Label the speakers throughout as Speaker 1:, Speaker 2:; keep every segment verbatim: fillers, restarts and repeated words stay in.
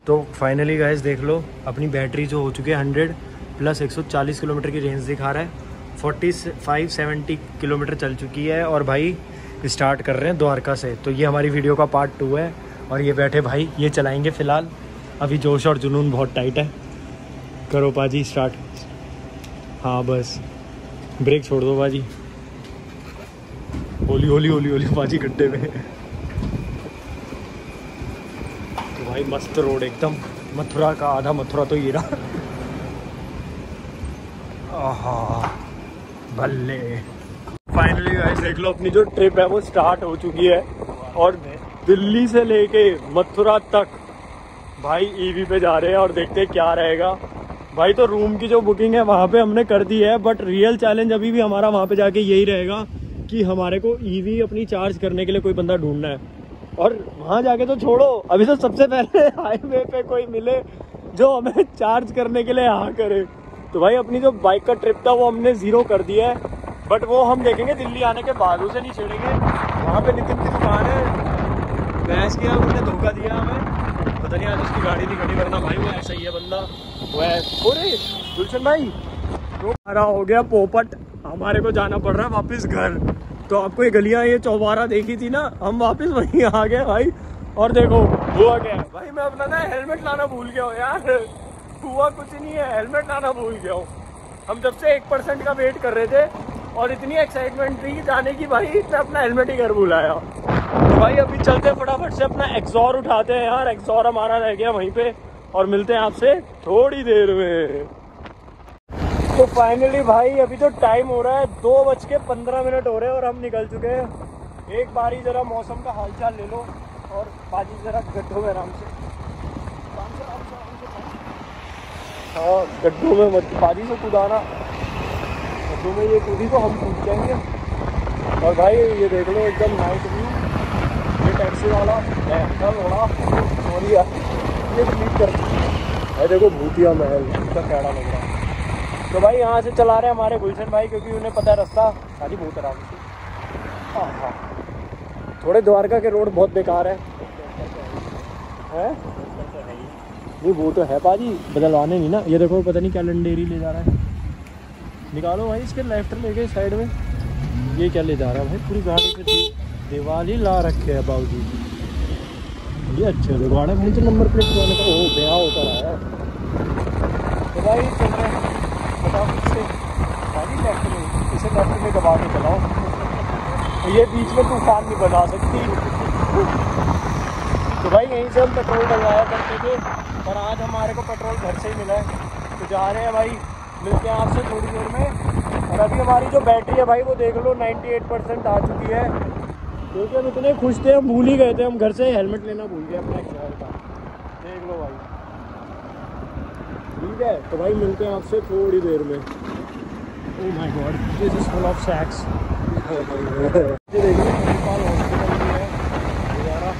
Speaker 1: तो finally guys देख लो, अपनी बैटरी जो हो चुकी है हंड्रेड प्लस एक सौ चालीस किलोमीटर की रेंज दिखा रहा है। फोर्टी फाइव सेवेंटी किलोमीटर चल चुकी है और भाई स्टार्ट कर रहे हैं द्वारका से। तो ये हमारी वीडियो का पार्ट टू है और ये बैठे भाई ये चलाएंगे फ़िलहाल। अभी जोश और जुनून बहुत टाइट है। करो पाजी स्टार्ट। हाँ बस ब्रेक छोड़ दो पाजी। होली होली होली होली पाजी गड्ढे में। तो भाई मस्त रोड एकदम, मथुरा का आधा मथुरा तो ये रहा। आहा भल्ले। फाइनली गाइस देख लो, अपनी जो ट्रिप है वो स्टार्ट हो चुकी है और दिल्ली से लेके मथुरा तक भाई ईवी पे जा रहे हैं और देखते हैं क्या रहेगा। भाई तो रूम की जो बुकिंग है वहाँ पे हमने कर दी है, बट रियल चैलेंज अभी भी हमारा वहाँ पे जाके यही रहेगा कि हमारे को ईवी अपनी चार्ज करने के लिए कोई बंदा ढूंढना है। और वहाँ जाके तो छोड़ो, अभी तो सबसे पहले हाईवे पे कोई मिले जो हमें चार्ज करने के लिए हाँ करे। तो भाई अपनी जो बाइक का ट्रिप था वो हमने ज़ीरो कर दिया है, बट वो हम देखेंगे दिल्ली आने के बाद, उसे नहीं छेड़ेंगे। वहाँ पे नितिन की दुकान है, बहस किया उसने, धोखा दिया हमें, पता नहीं आज उसकी गाड़ी नहीं खड़ी करना। भाई वो ऐसा ही है बंदा, वो है। अरे गुलशन भाई तो हमारा हो गया पोपट, हमारे को जाना पड़ रहा है वापस घर। तो आपको ये गलियाँ ये चौबारा देखी थी ना, हम वापस वहीं आ गए भाई। और देखो हुआ क्या है भाई, मैं अपना ना हेलमेट लाना भूल गया हूँ यार। हुआ कुछ नहीं है, हेलमेट लाना भूल गया हूँ। हम जब से एक परसेंट का वेट कर रहे थे और इतनी एक्साइटमेंट थी जाने की भाई, मैं अपना हेलमेट ही घर भूलाया। तो भाई अभी चलते फटाफट से अपना एक्सॉर उठाते हैं यार, एक्सॉर हमारा रह गया वहीं पे, और मिलते हैं आपसे थोड़ी देर में। तो फाइनली भाई अभी तो टाइम हो रहा है दो बज के पंद्रह मिनट हो रहे हैं और हम निकल चुके हैं। एक बारी जरा मौसम का हालचाल ले लो और बाजी जरा गड्ढों में आराम से, हाँ गड्ढों में मत बाजी से कूदाना, गड्ढों में ये कूदी तो हम कूद जाएंगे। और भाई ये देख लो एकदम नाइट व्यू। ये टैक्सी वाला थोड़ा सॉरी यार ये डिलीट कर है, देखो भूतिया महल इसका कैड़ा लग रहा है। तो भाई यहाँ से चला रहे हैं हमारे गुलशन भाई, क्योंकि उन्हें पता है रास्ता। शादी बहुत आराम से। हाँ हाँ थोड़े द्वारका के रोड बहुत बेकार है, है? ये वो तो है पाजी, बदलवाने नहीं ना। ये देखो पता नहीं क्या लंडेरी ले जा रहा है, निकालो भाई इसके लेफ्ट लेके साइड में। ये क्या ले जा रहा है भाई, पूरी गाड़ी पे थी दिवाली ला रखे है बाबू जी। ये अच्छे से गाड़ी भाई, तो नंबर प्लेट लगाने का वो ब्याह होता रहा है। तो भाई चल रहे हैं फटाफट से गाड़ी लेफ्ट में, इसे लेफ्ट में दबा के चलाओ, ये बीच में तूफान नहीं बना सकती। तो भाई यहीं से हम पेट्रोल डलवाया करते थे, पर आज हमारे को पेट्रोल घर से ही मिला है। तो जा रहे हैं भाई, मिलते हैं आपसे थोड़ी देर में। और अभी हमारी जो बैटरी है भाई वो देख लो अट्ठानवे परसेंट आ चुकी है, क्योंकि हम इतने खुश थे हम भूल ही गए थे, हम घर से हेलमेट लेना भूल गए अपना एक्सॉर का। देख लो भाई, ठीक है। तो भाई मिलते हैं आपसे थोड़ी देर में। Oh my God this is full of sacks. ये देखिए हॉस्पिटल भी है दोबारा,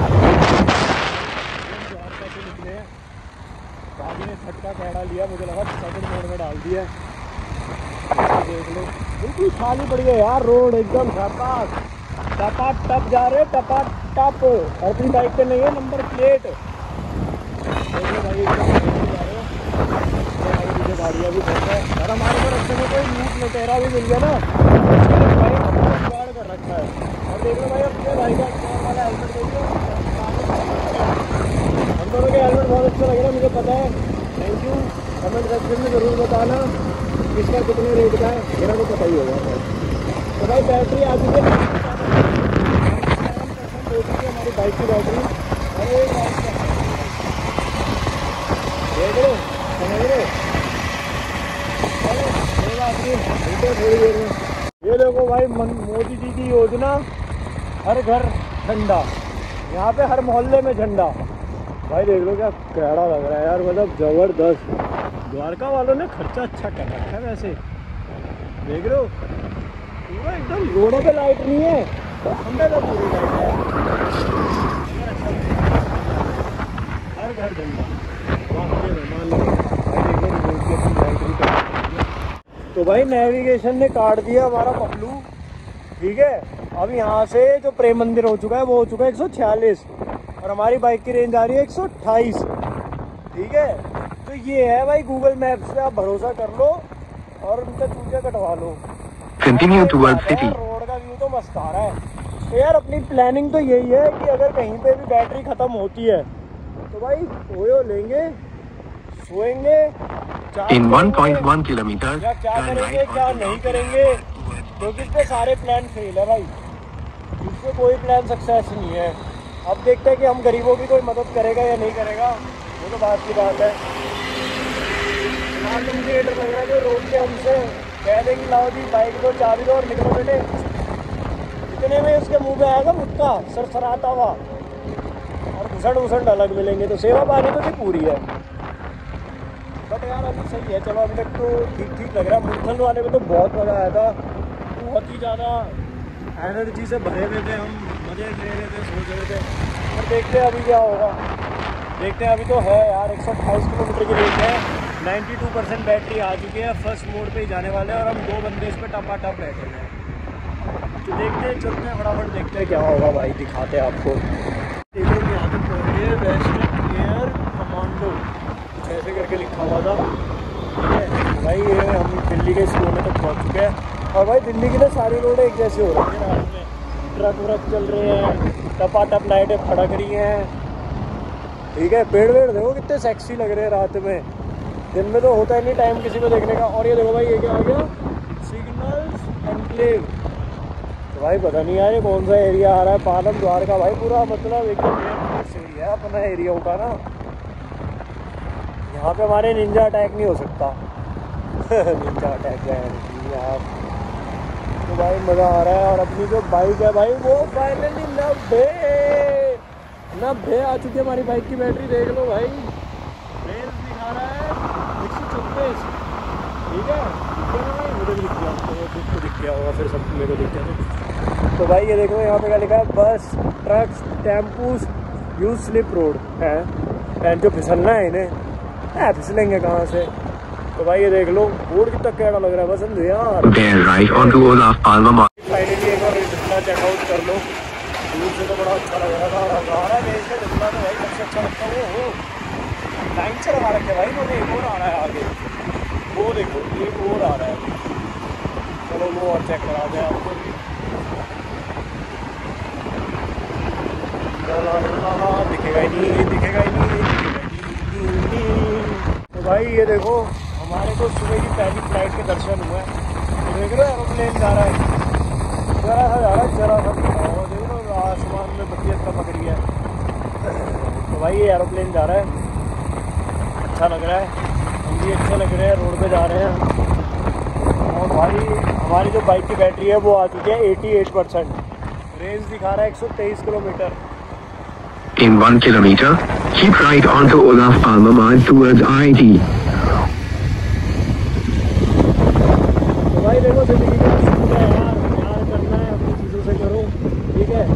Speaker 1: कैसे निकले हैं। गाड़ी ने झटका कैड़ा लिया, मुझे लगा सेकंड मोड में डाल दिया। देख लो बिल्कुल खाली पड़ी है यार रोड, एकदम टपा टपा टप जा रहे, टपा टप। और अपनी बाइक पे नहीं है नंबर प्लेट। देख लो भाई एकदम जा रहे हो भाई, मुझे गाड़ियाँ भी बहुत है। और हमारे को रस्ते में कोई लूट लुटेरा भी मिल गया ना, भाई गाड़ कर रखा है। और देख लो भाई अपने भाई का एक्सॉर वाला हेलमेट देखो, हम दोनों के हेलमेट बहुत अच्छा लग रहा है, मुझे पता है। Thank you. कमेंट सेक्शन में ज़रूर बताना इसका कितने रेट का है, मेरा तो पता ही होगा। तो भाई बैटरी आ चुकी है हमारी बाइक की बैटरी। अरे देख लो समझ लो, थोड़ी देर में। ये देखो भाई मोदी जी की योजना, हर घर झंडा, यहाँ पे हर मोहल्ले में झंडा। भाई देख लो क्या कैड़ा लग रहा है यार, मतलब जबरदस्त। द्वारका वालों ने खर्चा अच्छा कर रखा है वैसे, देख रहे हो पूरा एकदम। रोडों पे लाइट नहीं है, अंदर तो पूरी लाइट है, हर घर झंडा। तो भाई नेविगेशन ने काट दिया हमारा पपलू, ठीक है। अब यहाँ से जो प्रेम मंदिर हो चुका है वो हो चुका है एक सौ छियालीस, और हमारी बाइक की रेंज आ रही है एक सौ अट्ठाईस। ठीक है, तो ये है भाई गूगल मैप्स पे आप भरोसा कर लो और उनका चूतिया कटवा लो।
Speaker 2: Continue towards city.
Speaker 1: रोड का व्यू तो मस्त आ रहा है। तो यार अपनी प्लानिंग तो यही है कि अगर कहीं पे भी बैटरी खत्म होती है तो भाई ओयो लेंगे, सोएंगे,
Speaker 2: in one point one kilometre
Speaker 1: या क्या करेंगे क्या नहीं करेंगे, क्योंकि इस पे सारे प्लान फेल है भाई, इसमें कोई प्लान सक्सेस नहीं है। अब देखते हैं कि हम गरीबों की कोई मदद करेगा या नहीं करेगा, वो तो बात की बात है। इंडिकेटर लग रहा है जो रोड के हमसे कह देंगे लाओ जी बाइक दो, चाबी दो और निकलो बेटे, इतने में उसके मुंह में आएगा मुक्का सरसराता हुआ और घुसड़ घुसड़ अलग मिलेंगे। तो सेवा पानी तो नहीं पूरी है, बट यार अभी सही है। चलो अभी तक तो ठीक ठीक लग रहा है। मुल्थन वाले में तो बहुत मज़ा आया था, बहुत ही ज़्यादा एनर्जी से भरे हुए थे हम, मज़े ले रहे थे, सोच रहे थे। और देखते हैं अभी क्या होगा, देखते हैं। अभी तो है यार एक सौ अट्ठाईस किलोमीटर की रेंज है, बानवे परसेंट बैटरी आ चुकी है, फर्स्ट मोड पे ही जाने वाले हैं और हम दो बंदे इस पर टपा टप बैठे हैं। तो देखते हैं, चलते हैं फटाफट, देखते हैं क्या होगा भाई, दिखाते हैं आपको। देखो यहाँ पे पहुँचे वेस्टर्न एयर कमांडो, ऐसे करके लिखा हुआ था, ठीक है भाई। ये हम दिल्ली के स्कूल में तक पहुँच चुके हैं और भाई दिल्ली की ना सारी रोड एक जैसी हो रही है, रात में ट्रक व्रक चल रहे हैं, टपा टप लाइटें फड़क रही हैं, ठीक है। पेड़ वेड़ देखो कितने सेक्सी लग रहे हैं रात में, दिन में तो होता ही नहीं टाइम किसी को देखने का। और ये देखो भाई ये क्या आ गया, सिग्नल्स एनक्लेव। तो भाई पता नहीं यार ये कौन सा एरिया आ रहा है, पालम द्वार का भाई पूरा, मतलब एकदम एरिया है अपना एरिया का ना। यहाँ पे हमारे निंजा अटैक नहीं हो सकता निंजा अटैक है यार। तो भाई मज़ा आ रहा है। और अपनी जो बाइक है भाई वो फाइनली नब्बे नब्बे आ चुकी है हमारी बाइक की बैटरी, देख लो भाई, रेल दिखा रहा है एक सौ चौबीस, ठीक है। मुझे दिख गया, तो दिख गया होगा फिर सब मेरे को दिख गया। तो भाई ये देखो यहाँ पे क्या लिखा है, bus trucks tempos use slip road है, एंड जो फिसलना है इन्हें है, फिसलेंगे कहाँ से। तो भाई ये देख लो बोर्ड कितना कैड़ा लग रहा है बसंत यार। फाइनली एक बार रिश्ता चेकआउट कर लो, दूर से तो बड़ा अच्छा लग रहा था। हमारा देश का रिश्ता तो भाई सबसे अच्छा लगता है वो लाइन से लगा रखे भाई, वो एक और आ रहा है आगे, वो देखो एक और आ रहा है। चलो वो और चेक करा दें आपको। दिखेगा ही नहीं, दिखेगा ही नहीं। तो भाई ये देखो हमारे को सुबह की पहली फ्लाइट के दर्शन हुए हैं। तो देख रहे हो एरोप्लेन जा रहा है, जरा सा जा रहा है, जरा सा और देख लो आसमान में बत्तियाँ टपक रही है। तो भाई ये एरोप्लेन जा रहा है, अच्छा लग रहा है, हम भी अच्छे लग रहे हैं, रोड पे जा रहे हैं। और भाई हमारी जो बाइक की बैटरी है वो आ चुकी है अठासी परसेंट, रेंज दिखा रहा है एक सौ तेईस kilometre.
Speaker 2: In one kilometer, keep right onto Olaf Palme Mile towards I I T.
Speaker 1: तो भाई देखो जिंदगी का असूल है यार, प्यार करना है, अपनी चीज़ों से करो, ठीक है।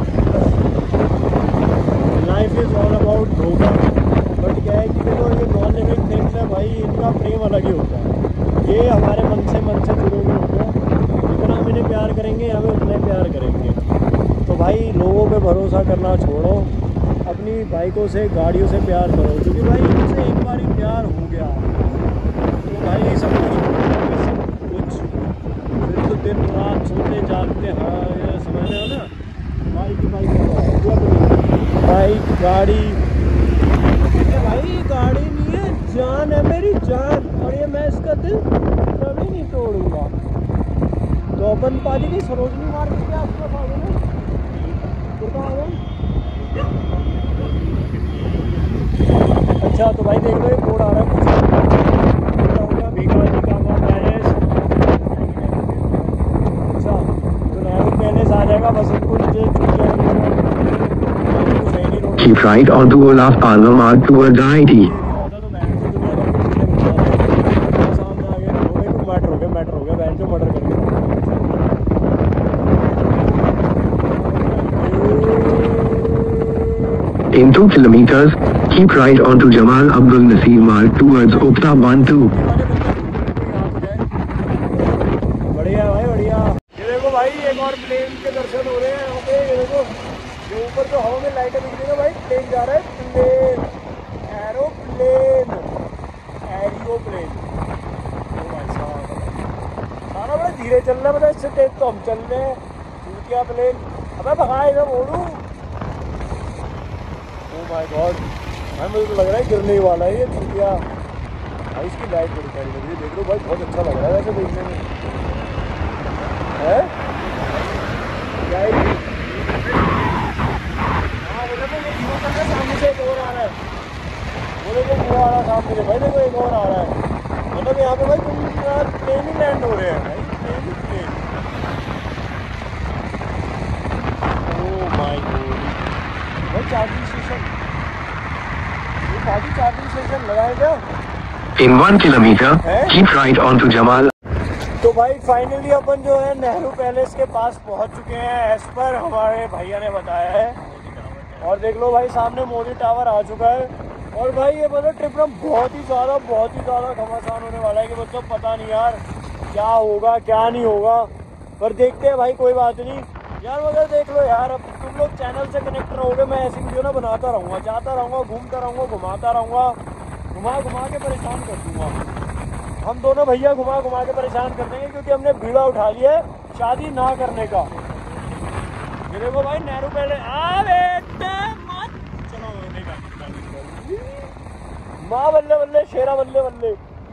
Speaker 1: लाइफ इज ऑल अबाउट धोखा, बट क्या है कि देखो ये नॉन लिविंग थिंग्स है भाई, इनका प्रेम अलग ही होता है। ये हमारे मन से मन से जुड़े हुए होते हैं, जितना हम इन्हें प्यार करेंगे हमें उतना प्यार करेंगे। तो भाई लोगों पे भरोसा करना छोड़ो, अपनी बाइकों से गाड़ियों से प्यार करो, क्योंकि भाई इनसे एक बार ही प्यार हो गया तो भाई सब कुछ सब कुछ फिर तो दिन रात सोते जागते, हाँ ये समझ रहे हो ना। बाइक बाइक बाइक गाड़ी, भाई गाड़ी नहीं है, जान है मेरी जान, और ये मैं इसका दिल कभी नहीं तोड़ूंगा। तो अपन पाजी की सरोजनी मार्केट के आसपास आ गए ना, तो कहाँ आ गए। अच्छा तो भाई देख लो ये बोर्ड आ रहा है कुछ हो गया, भिखारी का वहाँ पैलेस। अच्छा तो नेहरू पैलेस आ जाएगा, बस उनको नीचे
Speaker 2: Keep right onto Olaf Palme Mile towards I I T.
Speaker 1: सामने आ गया, मैटर हो गया मैटर हो गया बैंक जो मर्डर कर
Speaker 2: In two kilometers, keep right onto Jamal Abdul Nasir Mile towards Ukta Bantu.
Speaker 1: बढ़िया भाई बढ़िया। ये देखो भाई एक और प्लेन के दर्शन हो रहे हैं यहाँ पे। ये देखो ये ऊपर जो हवा में लाइटें दिख रही है भाई, प्लेन जा रहा है, प्लेन एरोप्लेन। Aeroplane, aeroplane. ओ भाई साहब, सारा बड़ा धीरे चल रहा है, मतलब इससे तेज तो हम चल रहे हैं। क्या प्लेन, अबे भगाए ना मोड़ू। ओ माय गॉड भाई, मुझे तो लग रहा है गिरने वाला है ये चुटिया भाई। इसकी लाइट बड़ी प्यारी लग रही है, देख लो भाई, बहुत अच्छा लग रहा है वैसे देखने में है। क्या है ये? हाँ बोले तो ये धीरे चल रहा है, सामने से एक और आ रहा है। बोले तो पूरा आ रहा है सामने से भाई, देखो एक और आ रहा है। मतलब यहाँ पे भाई तुम प्लेन ही लैंड हो रहे हैं भाई, प्लेन ही प्लेन। भाई चार्जिंग स्टेशन, ये भाजी चार्जिंग स्टेशन लगाए क्या?
Speaker 2: In one kilometer, keep right onto Jamal.
Speaker 1: तो भाई फाइनली अपन जो है नेहरू पैलेस के पास पहुंच चुके हैं, एज पर हमारे भैया ने बताया है। और देख लो भाई सामने मोदी टावर आ चुका है। और भाई ये मतलब ट्रिप में बहुत ही ज़्यादा बहुत ही ज़्यादा घमासान होने वाला है कि मतलब पता नहीं यार क्या होगा क्या नहीं होगा, पर देखते हैं भाई, कोई बात नहीं यार। मगर देख लो यार, अब तुम लोग चैनल से कनेक्ट रहोगे, मैं ऐसी वीडियो ना बनाता रहूँगा, जाता रहूँगा, घूमता रहूँगा, घुमाता रहूँगा, घुमा घुमा के परेशान कर दूँगा। हम दोनों भैया घुमा घुमा के परेशान कर देंगे, क्योंकि हमने बीड़ा उठा लिया है शादी ना करने का। ये देखो भाई नेहरू पैलेस, आ बेटा मत चलो, माँ बल्ले बल्ले शेरा बल्ले बल्ले।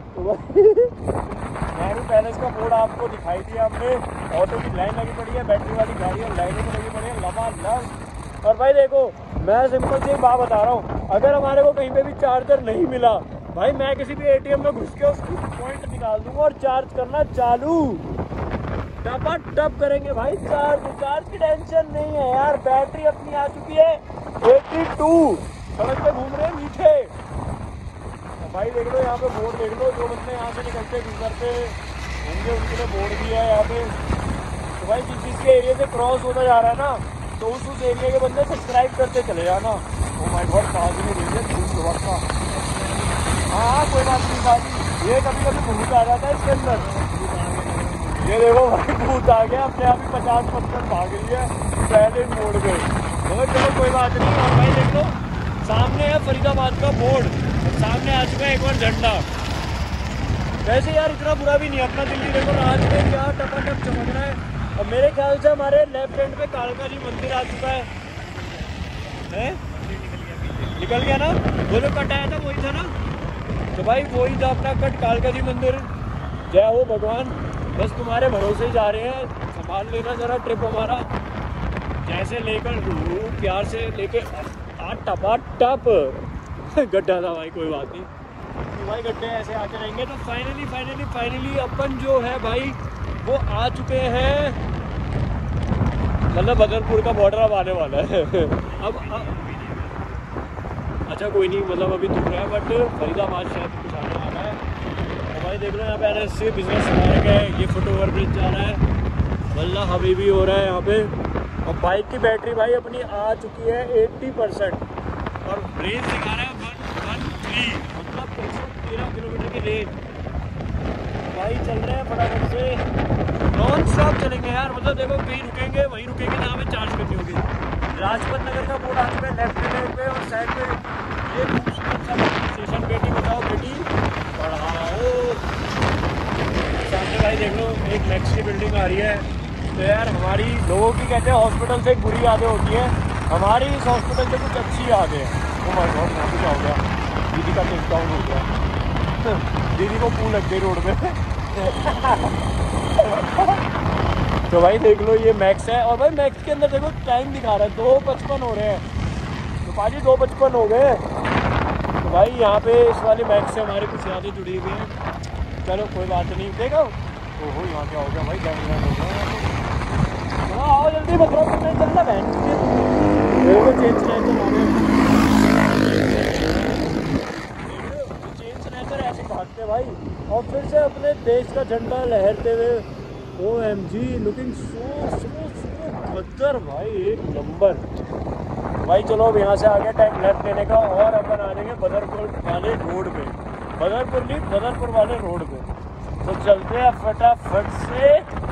Speaker 1: नेहरू पैलेस का बोर्ड आपको दिखाई दिया हमने। ऑटो की लाइन लगी पड़ी है, बैटरी वाली गाड़ी है, लाइनें भी लगी पड़ी है लबालब। और भाई देखो, मैं सिंपल सी एक बात बता रहा हूँ, अगर हमारे को कहीं पे भी चार्जर नहीं मिला भाई, मैं किसी भी एटीएम में घुस के उसकी पॉइंट निकाल दूंगा और चार्ज करना चालू, टपा टप करेंगे भाई चार्ज। चार्ज की टेंशन नहीं है यार, बैटरी अपनी आ चुकी है बयासी। सड़क पे घूम रहे हैं मीठे भाई। देख लो यहाँ पे बोर्ड देख लो, जो बंदे यहाँ से निकलते गुजरते होंगे उनके लिए बोर्ड भी है यहाँ पे। तो भाई जिस चीज़ के एरिया से क्रॉस होता जा रहा है ना, तो उस उस एरिया के बंदे सब्सक्राइब करते चले जाना। ओ माय गॉड, पास में देखिए धूप का। हाँ हाँ कोई बात नहीं भाई, ये कभी कभी भूत आ जाता है इसके अंदर। ये देखो भाई भूत आ गया, अपने आप ही पचास पचपन भाग रही है पहले मोड़ गए, मगर चलो कोई बात नहीं। और भाई देख लो सामने है फरीदाबाद का बोर्ड, सामने आ चुका है एक और झंडा। वैसे यार इतना बुरा भी नहीं, अपना दिल्ली देखो रात में क्या टपाटप चमक रहा है। और मेरे ख्याल से हमारे लेफ्ट हैंड पे कालका जी मंदिर आ चुका है, है? निकल गया ना, वो जो कट आया था वही था ना, तो भाई वही था अपना कट कालका जी मंदिर। जय हो भगवान, बस तुम्हारे भरोसे ही जा रहे हैं, संभाल लेना जरा ट्रिप हमारा, जैसे लेकर प्यार से लेके आ टपा टप। गड्ढा था भाई, कोई बात नहीं, तो भाई गड्ढे ऐसे आते रहेंगे। तो फाइनली फाइनली फाइनली अपन जो है भाई वो आ चुके हैं, मतलब बदरपुर का बॉर्डर अब आने वाला है। अब, अब अच्छा कोई नहीं, मतलब अभी दूर है, बट फरीदाबाद शायद कुछ आने वाला है। तो भाई देख लो यहाँ पे आने से बिजनेस स्मारक है, ये फुट ओवर ब्रिज जा रहा है, वल्ला हबीबी हो रहा है यहाँ पे। और बाइक की बैटरी भाई अपनी आ चुकी है अस्सी परसेंट, और रेंज दिखा रहा है वन वन थ्री, मतलब तीन सौ तेरह किलोमीटर की रेंज। भाई चल रहे हैं फटाफट से, नॉन स्टॉप चलेंगे यार, मतलब देखो कहीं रुकेंगे वहीं रुकेंगे जहाँ हमें चार्ज करनी होगी। लाजपत नगर का बोर्ड आ चुका है लेफ्ट साइड पे, और साइड पे ये खूबसूरत सा स्टेशन, बेटी बचाओ बेटी पढ़ाओ। सामने भाई देख लो एक नेक्स्ट की बिल्डिंग आ रही है। तो यार हमारी लोगों की कहते हैं हॉस्पिटल से एक बुरी यादें होती हैं, हमारी इस हॉस्पिटल से कुछ अच्छी यादें हैं। ओ माय गॉड, यहाँ पे क्या हो गया, दीदी का टेक डाउन हो गया, दीदी को पू लग गई रोड में। तो भाई देख लो ये मैक्स है, और भाई मैक्स के अंदर देखो टाइम दिखा रहा है दो पचपन हो रहे हैं, तो पाजी दो पचपन हो गए। तो भाई यहाँ पे इस वाली मैक्स से हमारी कुछ यादें जुड़ी हुई हैं, चलो कोई बात नहीं। देखो ओहो यहाँ क्या हो गया भाई, गैंग हो गया। आओ जल्दी बकरा करने चलना बहन, चेंज चेंज स्नैचर ऐसे भागते भाई, और फिर से अपने देश का झंडा लहरते हुए। O M G looking so सो सो खतर भाई, एक नंबर। भाई चलो अब यहाँ से आगे टाइम लेफ्ट लेने का, और अपन आ जाएंगे बदरपुर वाले रोड पे, बदरपुर नहीं बदरपुर वाले रोड पे। तो चलते हैं फटाफट से,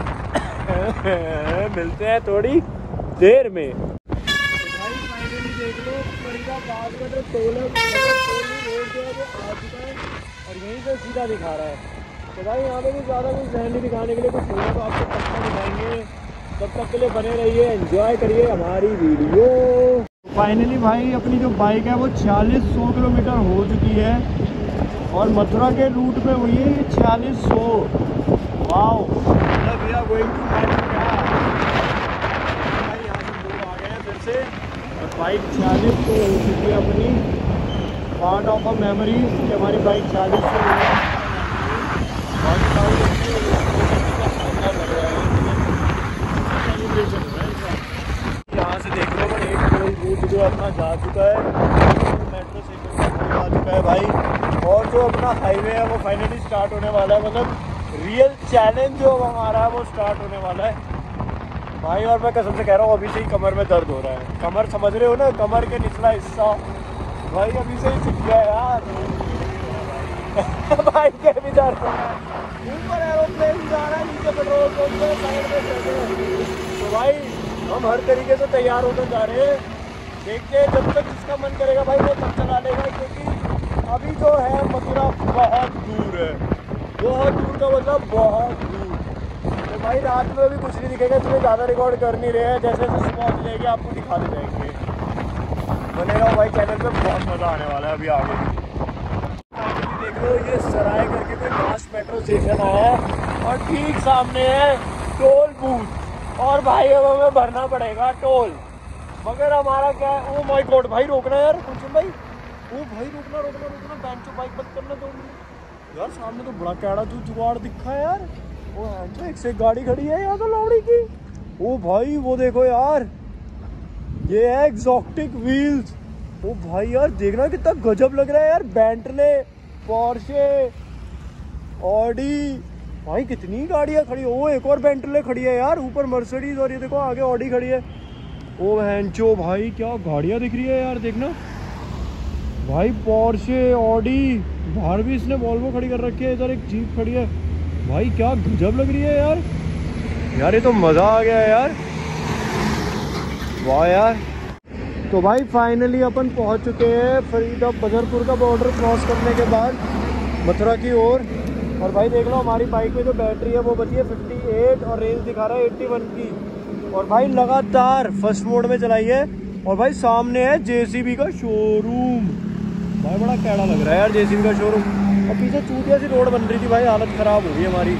Speaker 1: मिलते हैं थोड़ी देर में। तो भाई फाइनली देख लो फरीदाबाद में जो टोल है रोड जो है वो आ चुका है और यहीं से सीधा दिखा रहा है। तो भाई यहाँ पे भी ज़्यादा कुछ ध्यान नहीं दिखाने के लिए कुछ होगा तो आपको पक्का दिखाएंगे। तब तक के लिए बने रहिए, एंजॉय करिए हमारी वीडियो। फाइनली भाई अपनी जो बाइक है वो छियालीस सौ किलोमीटर हो चुकी है और मथुरा के रूट पे हुई है ये छियालीस सौ। वाओ, मतलब we are going to Mathura. भाई यहाँ से लोग आ गए हैं फिर से और बाइक छियालीस सौ हो चुकी है अपनी। पार्ट ऑफ अ मेमोरीज कि हमारी बाइक छियालीस सौ हुई है। यहाँ से देख लो एक टोल बूथ जो अपना जा चुका है, मेट्रो स्टेशन आ चुका है भाई। और जो अपना हाईवे है वो फाइनली स्टार्ट होने वाला है, मतलब रियल चैलेंज जो हमारा है वो स्टार्ट होने वाला है भाई। और मैं कसम से कह रहा हूँ अभी से ही कमर में दर्द हो रहा है। कमर समझ रहे हो ना, कमर के निचला हिस्सा भाई अभी से ही छुट गया यार। भाई के भी दर्द हो रहा है, ऊपर एरोप्लेन जा रहा है, नीचे पेट्रोल पंप है, साइड में चल रहे हैं। तो भाई हम हर तरीके से तैयार होकर जा रहे हैं। देखते हैं जब तक जिसका मन करेगा भाई वो तब चला लेगा, क्योंकि अभी जो है मथुरा बहुत दूर है, बहुत दूर का मतलब बहुत दूर। तो भाई रात में भी कुछ नहीं दिखेगा, इसलिए ज़्यादा रिकॉर्ड कर नहीं रहे हैं। जैसे जैसे सुबह हो जाएगी आपको दिखाते जाएंगे। बने रहो भाई चैनल पे, बहुत मज़ा आने वाला है अभी आगे। देख लो ये सराय करके कोई पास मेट्रो स्टेशन आया है और ठीक सामने है टोल बूथ। और भाई अब हमें भरना पड़ेगा टोल, मगर हमारा क्या है। ओ माय गॉड भाई रोकना यार कुछ भाई, ओ भाई रोकना रोकना रोकना बैंक चो बाइक बंद करना दो मिनट यार। सामने तो बड़ा कैड़ा तू जुगाड़ दिखा है यार। ओ तो एक से एक गाड़ी खड़ी है यहाँ तो लौड़ी की। ओ भाई वो देखो यार, ये है एक्सोटिक व्हील्स। ओ भाई यार देखना कितना गजब लग रहा है यार। बेंटले, पोर्शे, ऑडी, भाई कितनी गाड़ियाँ खड़ी। ओ एक और बेंटले खड़ी है यार, ऊपर मर्सिडीज और ये देखो आगे ऑडी खड़ी है। ओ हैंचो भाई क्या गाड़ियाँ दिख रही है यार, देखना भाई पोर्शे, ऑडी, बाहर भी इसने वॉल्वो खड़ी कर रखी है, इधर एक जीप खड़ी है। भाई क्या गजब लग रही है यार। यार ये तो मज़ा आ गया है यार, वाह यार। तो भाई फाइनली अपन पहुंच चुके हैं फरीदाबाद बदरपुर का बॉर्डर क्रॉस करने के बाद मथुरा की ओर। और, और भाई देख लो हमारी बाइक में जो बैटरी है वो बची है अट्ठावन और रेंज दिखा रहा है इक्यासी की। और भाई लगातार फर्स्ट मोड में चलाई है। और भाई सामने है जेसीबी का शोरूम। भाई बड़ा कैड़ा लग रहा है यार जेसीबी का शोरूम। और पीछे चूतिया सी रोड बन रही थी भाई, हालत ख़राब हो गई हमारी।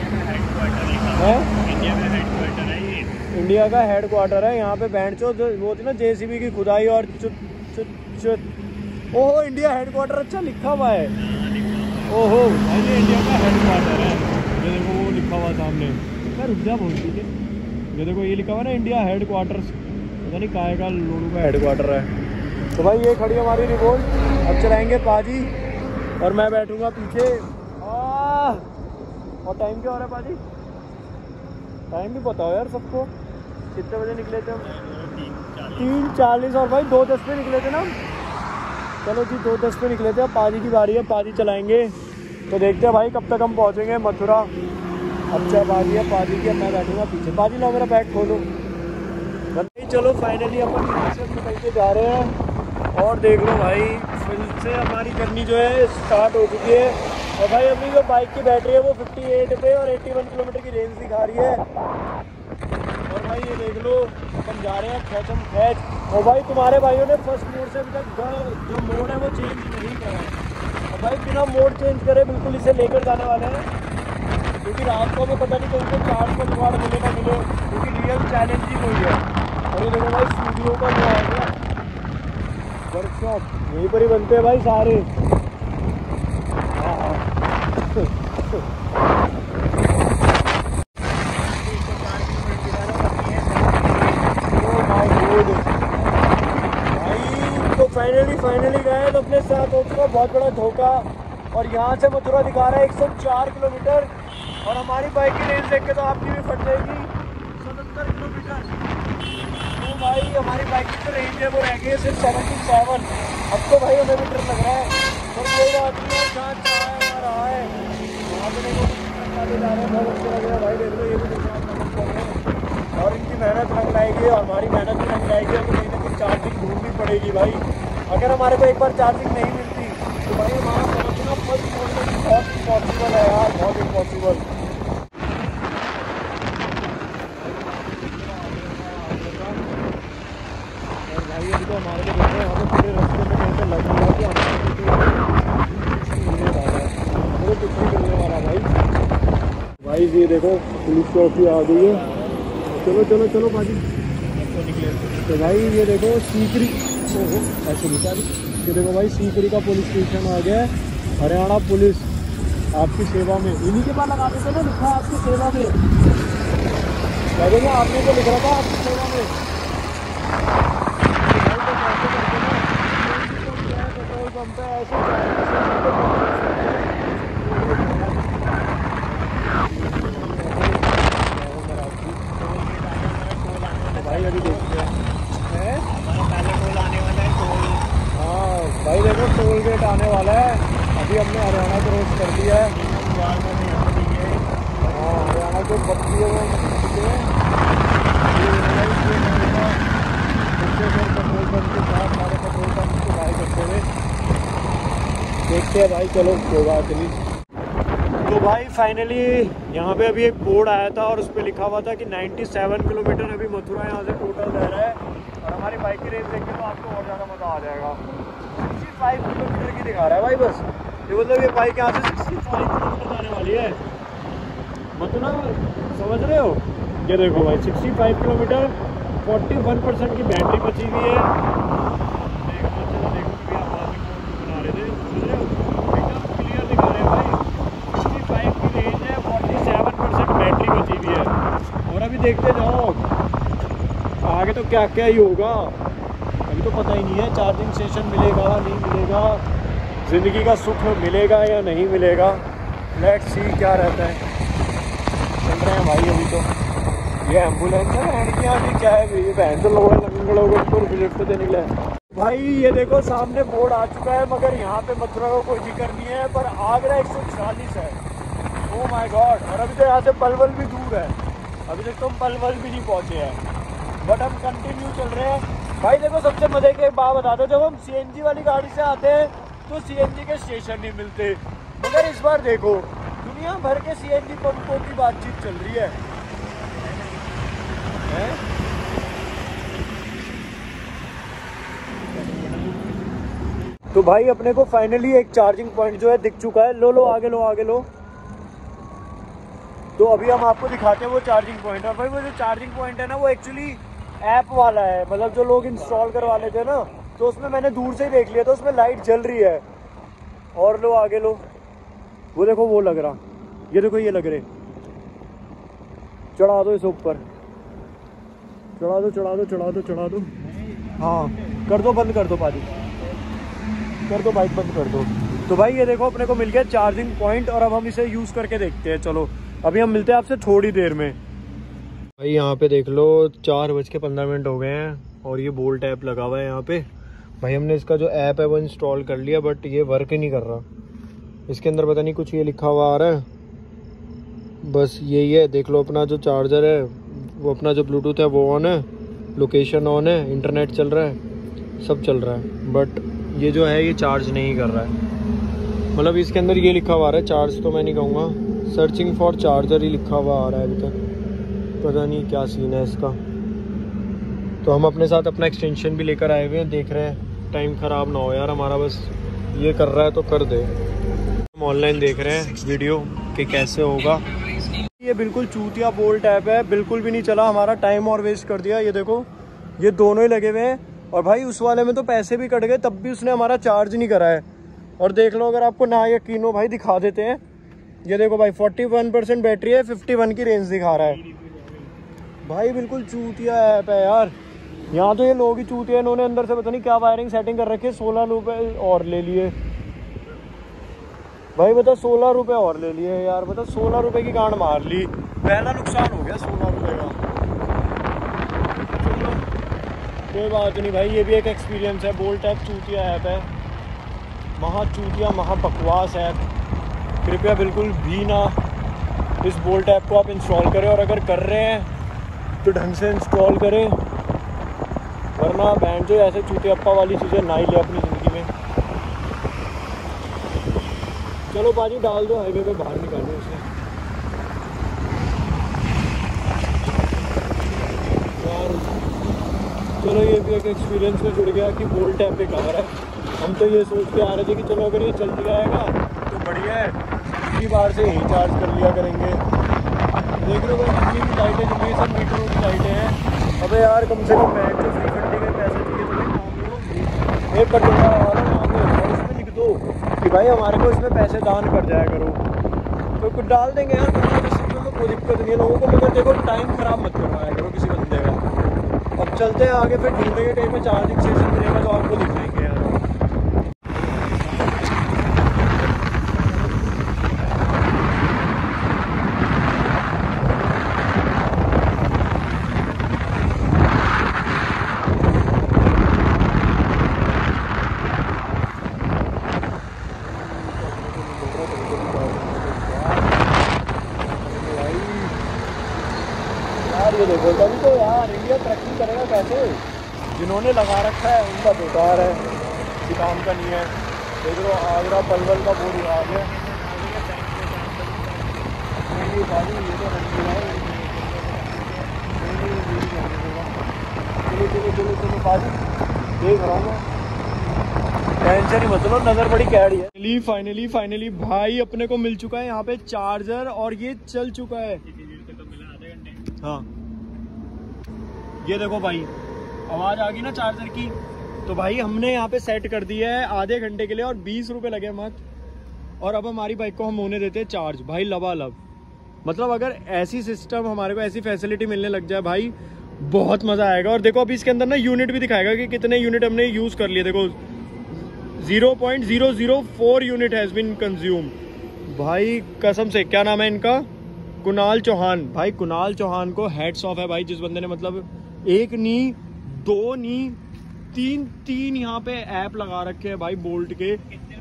Speaker 1: इंडिया का हेड क्वार्टर है यहाँ पे। बैंड चो वो होती ना जेसीबी की खुदाई और चुत चुत चुत। ओहो इंडिया हेड क्वार्टर अच्छा लिखा हुआ है। ओहो भाई ये इंडिया का हेड क्वार्टर है, ये देखो वो लिखा हुआ सामने। मैं रुक जा बहुत ठीक है, ये देखो ये लिखा हुआ ना इंडिया हेड क्वार्टर। पता नहीं काय का लोगों का हेड क्वार्टर है। तो भाई ये खड़ी हमारी रिवोल्ट। अब चलाएंगे पाजी और मैं बैठूंगा पीछे। आ और टाइम क्या हो रहा है पाजी? टाइम भी बताओ यार सबको, कितने बजे निकले थे हम? तीन चालीस। और भाई दो दस पे निकले थे ना। चलो जी दो दस पे निकले थे, अब पाजी की बारी है, पाजी चलाएंगे। तो देखते हैं भाई कब तक हम पहुंचेंगे मथुरा। अब चाहे बारी है पाजी की, अब मैं बैठूंगा पीछे। पाजी लो मेरा बैग खोलो भाई। चलो फाइनली अपन यहाँ से निकल के जा रहे हैं। और देख लो भाई फिर से हमारी जर्नी जो है स्टार्ट हो चुकी है। और भाई अपनी जो बाइक की बैटरी है वो अट्ठावन पे और इक्यासी किलोमीटर की रेंज दिखा रही है। और भाई ये देख लो हम जा रहे हैं खेचम खेच। और भाई तुम्हारे भाइयों ने फर्स्ट मोड से अभी तक जो मोड है वो चेंज नहीं करा है। और भाई बिना मोड चेंज करे बिल्कुल इसे लेकर जाने वाले हैं, क्योंकि रात को हमें पता नहीं कहीं से चार्ज का जुगाड़ मिले ना मिले, क्योंकि रियल चैलेंज ही वही है। और ये देखो भाई स्टूडियो का जो है क्या वर्कशॉप, यहीं पर ही बनते हैं भाई सारे। फाइनली फाइनली गए तो अपने साथ हो चुका बहुत बड़ा धोखा। और यहाँ से मथुरा दिखा रहा है एक सौ चार किलोमीटर और हमारी बाइक की रेंज देख के तो आपकी भी फट जाएगी सतहत्तर किलोमीटर। तो भाई हमारी बाइक की जो रेंज है वो रह गई है सिर्फ सेवेंटी सेवन। अब तो भाई हमें भी डर लग रहा है, पर कोई बात नहीं है, जहाँ चाह रहा है वहाँ पे देखो जा रहे हैं, बहुत अच्छा लग रहा है भाई। देख लो ये भी देखो और इनकी मेहनत रंग लाएगी और हमारी मेहनत भी रंग लाएगी। तो कहीं ना कहीं चार्जिंग ढूंढ भी पड़ेगी भाई। अगर हमारे को एक बार चार्जिंग नहीं मिलती तो भाई हमारा पहुँचना फर्स्ट मोड में बहुत इम्पॉसिबल है यार, बहुत इम्पॉसिबल। भाई अभी तो हमारे को देख रहे हैं, हमें पूरे रास्ते में कहीं पे लग रहा है कि मिलने वाला है, मुझे कुछ नहीं मिलने वाला भाई। भाई ये देखो पुलिस चौकी आ गई है, चलो चलो चलो भाजी निकले। तो भाई ये देखो सीकरी, ओहो ऐसे निकाल, ये देखो भाई सीकरी का पुलिस स्टेशन आ गया है। हरियाणा पुलिस आपकी सेवा में, इन्हीं के पास लगा देते ना लिखा आपकी सेवा में, लगेगा आपने को लिख रहा था आपकी सेवा में। पेट्रोल पंप पे ऐसे भाई अभी देखते हैं, पहले टोल आने वाला है टोल। हाँ भाई देखो टोल गेट आने वाला है, अभी हमने हरियाणा क्रॉस कर दिया है। हाँ हरियाणा को बत्ती है वो पेट्रोल पंप के साथ हमारे पेट्रोल पंप को बाय करते हुए देखते हैं भाई। चलो कोई बात नहीं। तो भाई फाइनली यहाँ पे अभी एक बोर्ड आया था और उस पर लिखा हुआ था कि सत्तानवे किलोमीटर अभी मथुरा यहाँ से टोटल रह रहा है। और हमारी बाइक की रेस देखें तो आपको और ज़्यादा मज़ा आ जाएगा। पैंसठ किलोमीटर की दिखा रहा है भाई बस, ये मतलब ये बाइक यहाँ से पैंसठ किलोमीटर जाने वाली है, मतलब समझ रहे हो। ये देखो भाई पैंसठ किलोमीटर, इकतालीस परसेंट की बैटरी बची हुई है। और अभी देखते जाओ आगे तो क्या क्या ही होगा, अभी तो पता ही नहीं है चार्जिंग स्टेशन मिलेगा नहीं मिलेगा, ज़िंदगी का सुख मिलेगा या नहीं मिलेगा। लेट्स सी क्या रहता है। चल रहे हैं भाई अभी तो। ये एम्बुलेंस है एंड यहाँ की क्या है भाई, बहन तो लोगों लगन लोगों को लिफ्ट देने के लिए। भाई ये देखो सामने बोर्ड आ चुका है, मगर यहाँ पे मथुरा का कोई जिक्र नहीं है, पर आगरा एक सौ चालीस है। Oh my God. और अभी तो यहाँ से पलवल भी दूर है, अभी तक तो हम पलवल भी नहीं पहुँचे हैं, बट हम कंटिन्यू चल रहे हैं। भाई देखो सबसे मजे की एक बात बता दो, जब हम सीएनजी वाली गाड़ी से आते हैं तो सीएनजी के स्टेशन नहीं मिलते, मगर इस बार देखो दुनिया भर के सीएनजी पंपों की बातचीत चल रही है, है? तो भाई अपने को फाइनली एक चार्जिंग पॉइंट जो है दिख चुका है। लो लो आगे लो आगे लो। तो अभी हम आपको दिखाते हैं वो चार्जिंग पॉइंट। और भाई वो जो चार्जिंग पॉइंट है ना वो एक्चुअली ऐप वाला है, मतलब जो लोग इंस्टॉल करवा लेते हैं ना, तो उसमें मैंने दूर से ही देख लिया, तो उसमें लाइट जल रही है। और लो आगे लो, वो देखो वो लग रहा, ये देखो ये लग रहे, चढ़ा दो इसे ऊपर, चढ़ा दो चढ़ा दो चढ़ा दो चढ़ा दो। हाँ कर दो, बंद कर दो, पाजी कर दो, बाइक बंद कर दो। तो भाई ये देखो अपने को मिल गया चार्जिंग पॉइंट, और अब हम इसे यूज़ करके देखते हैं। चलो अभी हम मिलते हैं आपसे थोड़ी देर में। भाई यहाँ पे देख लो चार बज के पंद्रह मिनट हो गए हैं और ये बोल्ट ऐप लगा हुआ है यहाँ पे। भाई हमने इसका जो ऐप है वो इंस्टॉल कर लिया, बट ये वर्क ही नहीं कर रहा। इसके अंदर पता नहीं कुछ ये लिखा हुआ आ रहा है, बस यही है। देख लो अपना जो चार्जर है वो, अपना जो ब्लूटूथ है वो ऑन है, लोकेशन ऑन है, इंटरनेट चल रहा है, सब चल रहा है, बट ये जो है ये चार्ज नहीं कर रहा है। मतलब इसके अंदर ये लिखा हुआ आ रहा है, चार्ज तो मैं नहीं कहूँगा, सर्चिंग फॉर चार्जर ही लिखा हुआ आ रहा है अभी तक, पता नहीं क्या सीन है इसका। तो हम अपने साथ अपना एक्सटेंशन भी लेकर आए हुए हैं, देख रहे हैं टाइम ख़राब ना हो यार हमारा, बस ये कर रहा है तो कर दे। हम ऑनलाइन देख रहे हैं वीडियो कि कैसे होगा। ये बिल्कुल चूतिया बोल्ट ऐप है, बिल्कुल भी नहीं चला, हमारा टाइम और वेस्ट कर दिया। ये देखो ये दोनों ही लगे हुए हैं, और भाई उस वाले में तो पैसे भी कट गए, तब भी उसने हमारा चार्ज नहीं करा है। और देख लो अगर आपको ना यकीन हो भाई दिखा देते हैं। ये देखो भाई इकतालीस परसेंट बैटरी है, इक्यावन की रेंज दिखा रहा है। भाई बिल्कुल चूतिया ऐप है यार। यहाँ तो ये लोग ही चूतिया, इन्होंने अंदर से पता नहीं क्या वायरिंग सेटिंग कर रखी है। सोलह रुपये और ले लिए भाई, बता सोलह रुपये और ले लिए यार, बता सोलह रुपये की गांड मार ली, पहला नुकसान हो गया सोलह रुपये का। चलो कोई बात नहीं भाई, ये भी एक एक्सपीरियंस है। बोल्ट ऐप चूतिया ऐप है, महा चूतिया महा बकवास ऐप। कृपया बिल्कुल भी ना इस बोल्ट ऐप को आप इंस्टॉल करें, और अगर कर रहे हैं तो ढंग से इंस्टॉल करें, वरना अपना बैंड जो ऐसे चूते अप्पा वाली चीज़ें ना ही ले अपनी ज़िंदगी में। चलो बाजी डाल दो, हाईवे पे बाहर निकालो उसे यार। चलो ये भी एक एक्सपीरियंस में जुड़ गया कि बोल्ट ऐप पे कवर है। हम तो ये सोच के आ रहे थे कि चलो अगर ये चलती जाएगा तो बढ़िया है, इसी बार से यहीं चार्ज कर लिया करेंगे। देख रहे हो भाई जितनी भी लाइटें जितनी सब मीटरों की लाइटें हैं। अबे यार कम से कम बैंक जो फ्री फंडिंग के पैसे चाहिए तो भाई एक कटोरा वाला यहाँ पे और इसमें लिख दो कि भाई हमारे को इसमें पैसे दान कर जाया करो, तो कुछ डाल देंगे यार। तो कोई दिक्कत नहीं है लोगों को, मगर देखो टाइम ख़राब मत करवाया करो किसी बंदे का। अब चलते हैं आगे, फिर ढूंढेंगे कहीं पे चार्जिंग स्टेशन मिलेगा तो आपको दिखाएंगे यार। ये देखो तभी तो यार इंडिया तरक्की करेगा कैसे? जिन्होंने लगा रखा है उनका बेकार है, किसी काम का नहीं है। देख लो आगरा पलवल का बोर्ड लगा गया। चलो चलो चलो चलो बाजी देख रहा हूँ मैं, टेंशन ही मत लो, नज़र बड़ी कैडी है। फाइनली फाइनली फाइनली भाई अपने को मिल चुका है यहाँ पे चार्जर और ये चल चुका है। हाँ ये देखो भाई आवाज़ आ गई ना चार्जर की। तो भाई हमने यहाँ पे सेट कर दिया है आधे घंटे के लिए और बीस रुपए लगे मत। और अब हमारी बाइक को हम होने देते हैं चार्ज भाई लबालब। मतलब अगर ऐसी सिस्टम हमारे को ऐसी फैसिलिटी मिलने लग जाए भाई बहुत मज़ा आएगा। और देखो अभी इसके अंदर ना यूनिट भी दिखाएगा कि कितने यूनिट हमने यूज़ कर लिए। देखो zero point zero zero four unit has been consume. भाई कसम से क्या नाम है इनका, कुणाल चौहान। भाई कुणाल चौहान को हैट्स ऑफ है भाई, जिस बंदे ने मतलब एक नी दो नी तीन तीन यहाँ पे ऐप लगा रखे हैं भाई बोल्ट के।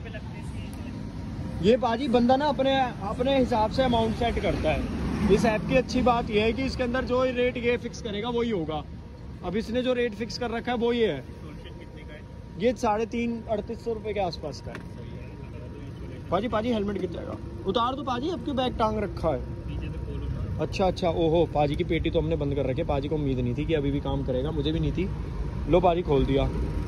Speaker 1: ये बाजी बंदा ना अपने अपने हिसाब से अमाउंट सेट करता है। इस ऐप की अच्छी बात यह है कि इसके अंदर जो रेट ये फिक्स करेगा वही होगा। अब इसने जो रेट फिक्स कर रखा है वो ये है, ये साढ़े तीन अड़तीस सौ रुपये के आसपास का है। पाजी पाजी हेलमेट गिर जाएगा, उतार दो पाजी, अब क्यों बैग टांग रखा है? अच्छा अच्छा ओहो पाजी की पेटी तो हमने बंद कर रखी है। पाजी को उम्मीद नहीं थी कि अभी भी काम करेगा, मुझे भी नहीं थी। लो पाजी खोल दिया,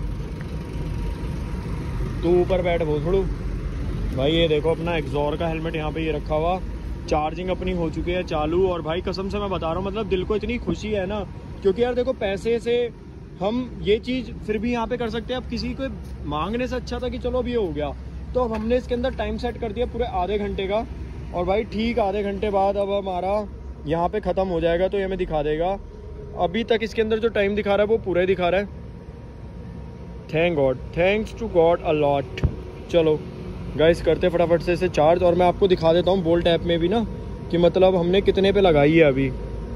Speaker 1: तू ऊपर बैठ वो थोड़ू। भाई ये देखो अपना एक्सॉर का हेलमेट यहाँ पे ये रखा हुआ। चार्जिंग अपनी हो चुकी है चालू। और भाई कसम से मैं बता रहा हूँ मतलब दिल को इतनी खुशी है ना, क्योंकि यार देखो पैसे से हम ये चीज़ फिर भी यहाँ पे कर सकते हैं। अब किसी को मांगने से अच्छा था कि चलो अभी ये हो गया, तो अब हमने इसके अंदर टाइम सेट कर दिया पूरे आधे घंटे का। और भाई ठीक आधे घंटे बाद अब हमारा यहाँ पे ख़त्म हो जाएगा तो ये हमें दिखा देगा। अभी तक इसके अंदर जो टाइम दिखा रहा है वो पूरा ही दिखा रहा है। Thank God, thanks to God a lot. चलो गाइस करते फटाफट से इसे चार्ज। और मैं आपको दिखा देता हूँ बोल्ट ऐप में भी ना कि मतलब हमने कितने पे लगाई है अभी।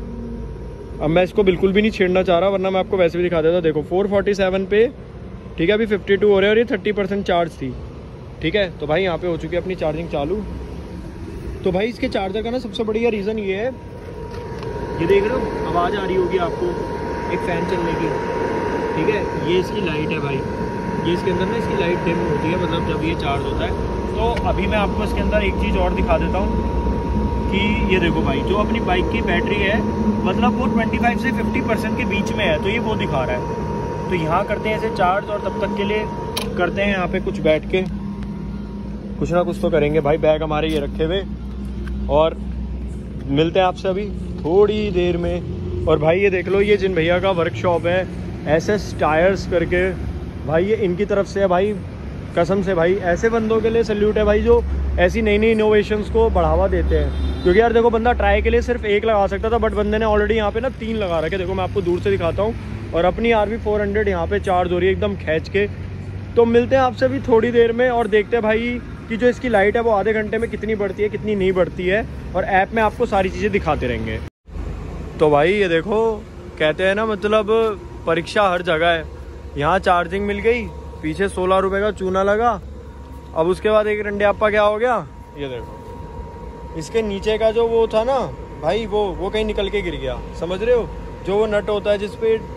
Speaker 1: अब मैं इसको बिल्कुल भी नहीं छेड़ना चाह रहा, वरना मैं आपको वैसे भी दिखा देता। देखो फोर फोर्टी सेवन पे ठीक है, अभी फिफ्टी टू हो रहे हैं और ये थर्टी परसेंट चार्ज थी। ठीक है तो भाई यहाँ पे हो चुकी है अपनी चार्जिंग चालू। तो भाई इसके चार्जर का ना सबसे बढ़िया रीज़न ये है, ये देख रहे हो आवाज़ आ रही होगी आपको एक फ़ैन चलने की। ठीक है ये इसकी लाइट है भाई, ये इसके अंदर ना इसकी लाइट डिम होती है मतलब जब ये चार्ज होता है। तो अभी मैं आपको इसके अंदर एक चीज़ और दिखा देता हूँ कि ये देखो भाई जो अपनी बाइक की बैटरी है मतलब वो पच्चीस से पचास परसेंट के बीच में है, तो ये वो दिखा रहा है। तो यहाँ करते हैं इसे चार्ज और तब तक के लिए करते हैं यहाँ पे कुछ बैठ के कुछ ना कुछ तो करेंगे भाई। बैग हमारे ये रखे हुए और मिलते हैं आपसे अभी थोड़ी देर में। और भाई ये देख लो ये जिन भैया का वर्कशॉप है एस एस टायर्स करके, भाई ये इनकी तरफ से है भाई। कसम से भाई ऐसे बंदों के लिए सैल्यूट है भाई जो ऐसी नई नई इनोवेशंस को बढ़ावा देते हैं। क्योंकि यार देखो बंदा ट्राई के लिए सिर्फ एक लगा सकता था, बट बंदे ने ऑलरेडी यहाँ पे ना तीन लगा रखे। देखो मैं आपको दूर से दिखाता हूँ। और अपनी आर वी फोर हंड्रेड यहाँ पे चार्ज हो रही है एकदम खींच के। तो मिलते हैं आपसे भी थोड़ी देर में और देखते हैं भाई कि जो इसकी लाइट है वो आधे घंटे में कितनी बढ़ती है कितनी नहीं बढ़ती है। और ऐप में आपको सारी चीज़ें दिखाते रहेंगे। तो भाई ये देखो कहते हैं ना मतलब परीक्षा हर जगह है। यहाँ चार्जिंग मिल गई, पीछे सोलह रुपये का चूना लगा। अब उसके बाद एक रंडे आपका क्या हो गया, ये देखो इसके नीचे का जो वो था ना भाई वो वो कहीं निकल के गिर गया। समझ रहे हो जो वो नट होता है जिसपे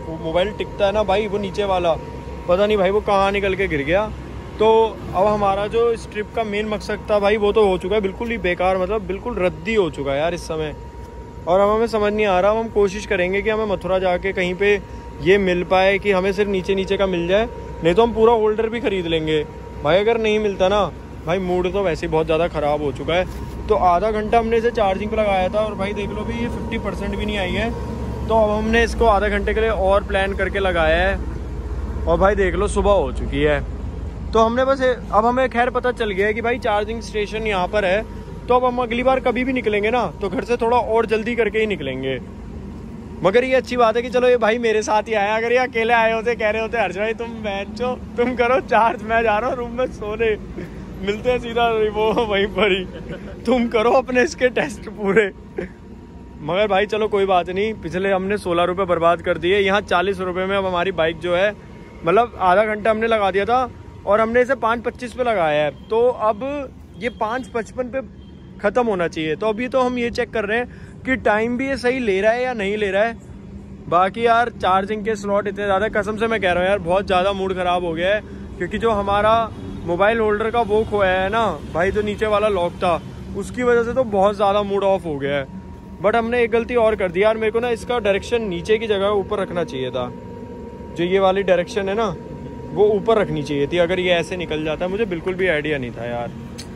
Speaker 1: वो मोबाइल टिकता है ना भाई, वो नीचे वाला पता नहीं भाई वो कहाँ निकल के गिर गया। तो अब हमारा जो इस ट्रिप का मेन मकसद था भाई वो तो हो चुका है बिल्कुल ही बेकार, मतलब बिल्कुल रद्दी हो चुका है यार इस समय। और अब हमें समझ नहीं आ रहा, हम कोशिश करेंगे कि हमें मथुरा जाके कहीं पे ये मिल पाए कि हमें सिर्फ नीचे नीचे का मिल जाए, नहीं तो हम पूरा होल्डर भी खरीद लेंगे भाई। अगर नहीं मिलता ना भाई मूड तो वैसे ही बहुत ज़्यादा ख़राब हो चुका है। तो आधा घंटा हमने इसे चार्जिंग पे लगाया था और भाई देख लो भी ये फिफ्टी परसेंट भी नहीं आई है। तो अब हमने इसको आधा घंटे के लिए और प्लान करके लगाया है और भाई देख लो सुबह हो चुकी है। तो हमने बस अब हमें खैर पता चल गया है कि भाई चार्जिंग स्टेशन यहाँ पर है। तो अब हम अगली बार कभी भी निकलेंगे ना तो घर से थोड़ा और जल्दी करके ही निकलेंगे। मगर ये अच्छी बात है कि चलो ये भाई मेरे साथ ही आया, अगर ये अकेले आए होते कह रहे होते हर्ष भाई तुम बेंचो तुम करो चार्ज, मैं जा रहा हूँ रूम में सोने, मिलते हैं सीधा वो वहीं पर ही, तुम करो अपने इसके टेस्ट पूरे। मगर भाई चलो कोई बात नहीं, पिछले हमने सोलह रुपये बर्बाद कर दिए, यहाँ चालीस रुपये में अब हमारी बाइक जो है, मतलब आधा घंटा हमने लगा दिया था और हमने इसे पाँच पच्चीस पे लगाया है। तो अब ये पाँच पचपन पे ख़त्म होना चाहिए। तो अभी तो हम ये चेक कर रहे हैं कि टाइम भी ये सही ले रहा है या नहीं ले रहा है। बाकी यार चार्जिंग के स्लॉट इतने ज़्यादा, कसम से मैं कह रहा हूँ यार बहुत ज़्यादा मूड ख़राब हो गया है, क्योंकि जो हमारा मोबाइल होल्डर का वो खोया है ना भाई, जो नीचे वाला लॉक था, उसकी वजह से तो बहुत ज़्यादा मूड ऑफ हो गया है। बट हमने एक गलती और कर दी यार, मेरे को ना इसका डायरेक्शन नीचे की जगह ऊपर रखना चाहिए था। जो ये वाली डायरेक्शन है ना वो ऊपर रखनी चाहिए थी, अगर ये ऐसे निकल जाता है। मुझे बिल्कुल भी आइडिया नहीं था यार।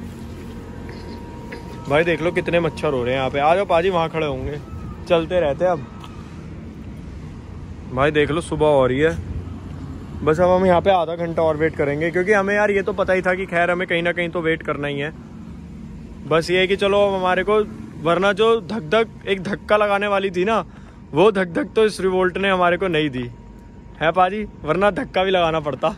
Speaker 1: भाई देख लो कितने मच्छर हो रहे हैं यहाँ पे। आ जाओ पाजी, वहाँ खड़े होंगे, चलते रहते हैं अब। भाई देख लो सुबह हो रही है, बस अब हम यहाँ पे आधा घंटा और वेट करेंगे, क्योंकि हमें यार ये तो पता ही था कि खैर हमें कहीं ना कहीं तो वेट करना ही है। बस ये है कि चलो अब हमारे को, वरना जो धक धक एक धक्का लगाने वाली थी ना, वो धक धक तो इस रिवोल्ट ने हमारे को नहीं दी है पाजी, वरना धक्का भी लगाना पड़ता।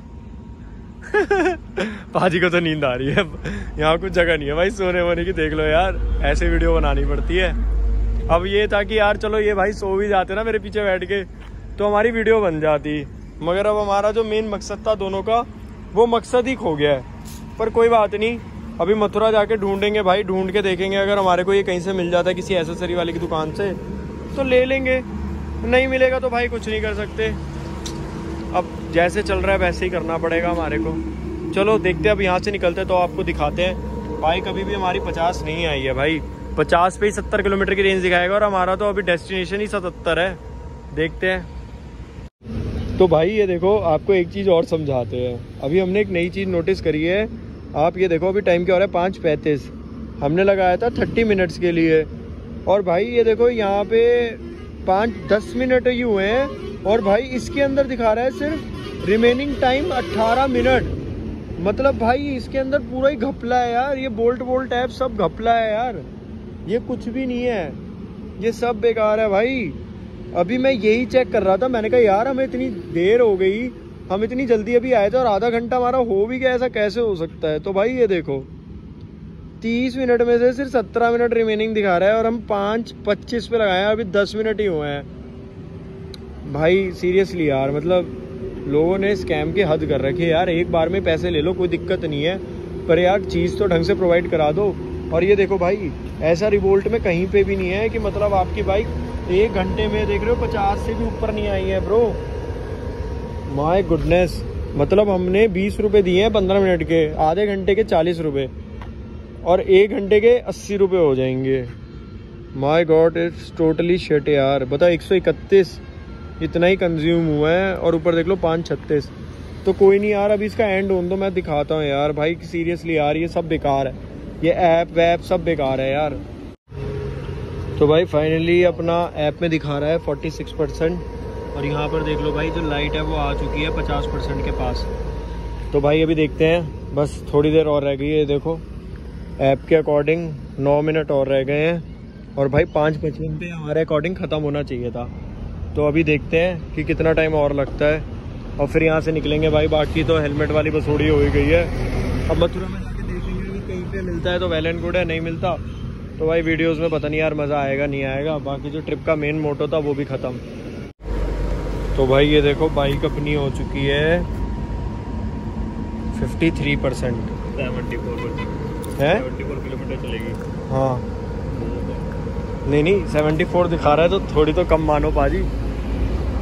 Speaker 1: पाजी को तो नींद आ रही है, यहाँ कुछ जगह नहीं है भाई सोने वोने की। देख लो यार ऐसे वीडियो बनानी पड़ती है। अब ये था कि यार चलो ये भाई सो भी जाते ना मेरे पीछे बैठ के तो हमारी वीडियो बन जाती, मगर अब हमारा जो मेन मकसद था दोनों का, वो मकसद ही खो गया है। पर कोई बात नहीं, अभी मथुरा जाके ढूंढेंगे भाई, ढूंढ के देखेंगे, अगर हमारे को ये कहीं से मिल जाता है किसी एसेसरी वाले की दुकान से तो ले लेंगे, नहीं मिलेगा तो भाई कुछ नहीं कर सकते। अब जैसे चल रहा है वैसे ही करना पड़ेगा हमारे को। चलो देखते हैं, अब यहाँ से निकलते तो आपको दिखाते हैं। बाइक अभी भी हमारी पचास नहीं आई है भाई, पचास पे ही सत्तर किलोमीटर की रेंज दिखाएगा और हमारा तो अभी डेस्टिनेशन ही सतहत्तर है। देखते हैं। तो भाई ये देखो आपको एक चीज़ और समझाते हैं। अभी हमने एक नई चीज़ नोटिस करी है, आप ये देखो अभी टाइम क्या हो रहा है, पाँच पैंतीस। हमने लगाया था थर्टी मिनट्स के लिए और भाई ये देखो यहाँ पे पाँच दस मिनट ही हुए हैं और भाई इसके अंदर दिखा रहा है सिर्फ रिमेनिंग टाइम अट्ठारह मिनट। मतलब भाई इसके अंदर पूरा ही घपला है यार, ये बोल्ट वोल्ट ऐप सब घपला है यार, ये कुछ भी नहीं है, ये सब बेकार है भाई। अभी मैं यही चेक कर रहा था, मैंने कहा यार हमें इतनी देर हो गई, हम इतनी जल्दी अभी आए थे और आधा घंटा हमारा हो भी गया, ऐसा कैसे हो सकता है। तो भाई ये देखो तीस मिनट में से सिर्फ सत्रह मिनट रिमेनिंग दिखा रहा है और हम पाँच पच्चीस पे लगाए हैं, अभी दस मिनट ही हुए हैं। भाई सीरियसली यार, मतलब लोगों ने स्कैम की हद कर रखी है यार। एक बार में पैसे ले लो कोई दिक्कत नहीं है, पर यार चीज़ तो ढंग से प्रोवाइड करा दो। और ये देखो भाई ऐसा रिवोल्ट में कहीं पे भी नहीं है कि मतलब आपकी बाइक एक घंटे में देख रहे हो पचास से भी ऊपर नहीं आई है ब्रो। माय गुडनेस, मतलब हमने बीस रुपए दिए हैं पंद्रह मिनट के, आधे घंटे के चालीस रुपए और एक घंटे के अस्सी रुपए हो जाएंगे। My God it's totally shit यार। बताओ एक सौ इकतीस इतना ही कंज्यूम हुआ है और ऊपर देख लो पाँच छत्तीस। तो कोई नहीं यार, अभी इसका एंड होने दो, मैं दिखाता हूँ यार। भाई सीरियसली यार ये सब बेकार है, ये ऐप वैप सब बेकार है यार। तो भाई फाइनली अपना ऐप में दिखा रहा है छियालीस परसेंट और यहाँ पर देख लो भाई जो लाइट है वो आ चुकी है पचास परसेंट के पास। तो भाई अभी देखते हैं, बस थोड़ी देर और रह गई है। देखो ऐप के अकॉर्डिंग नौ मिनट और रह गए हैं और भाई पाँच पचपन पे हमारे अकॉर्डिंग ख़त्म होना चाहिए था। तो अभी देखते हैं कि कितना टाइम और लगता है और फिर यहाँ से निकलेंगे भाई। बाकी तो हेलमेट वाली बस थोड़ी हो ही गई है। अब मथुरा में जाके देख लेंगे कि कहीं पे मिलता है तो वेल एंड गुड है, नहीं मिलता तो भाई वीडियोस में पता नहीं यार मज़ा आएगा नहीं आएगा। बाकी जो ट्रिप का मेन मोटो था वो भी ख़त्म। तो भाई ये देखो बाइक अपनी हो चुकी है तिरेपन परसेंट, है
Speaker 3: चौहत्तर किलोमीटर चलेगी।
Speaker 1: हाँ नहीं नहीं चौहत्तर दिखा रहा है तो थोड़ी तो कम मानो पाजी।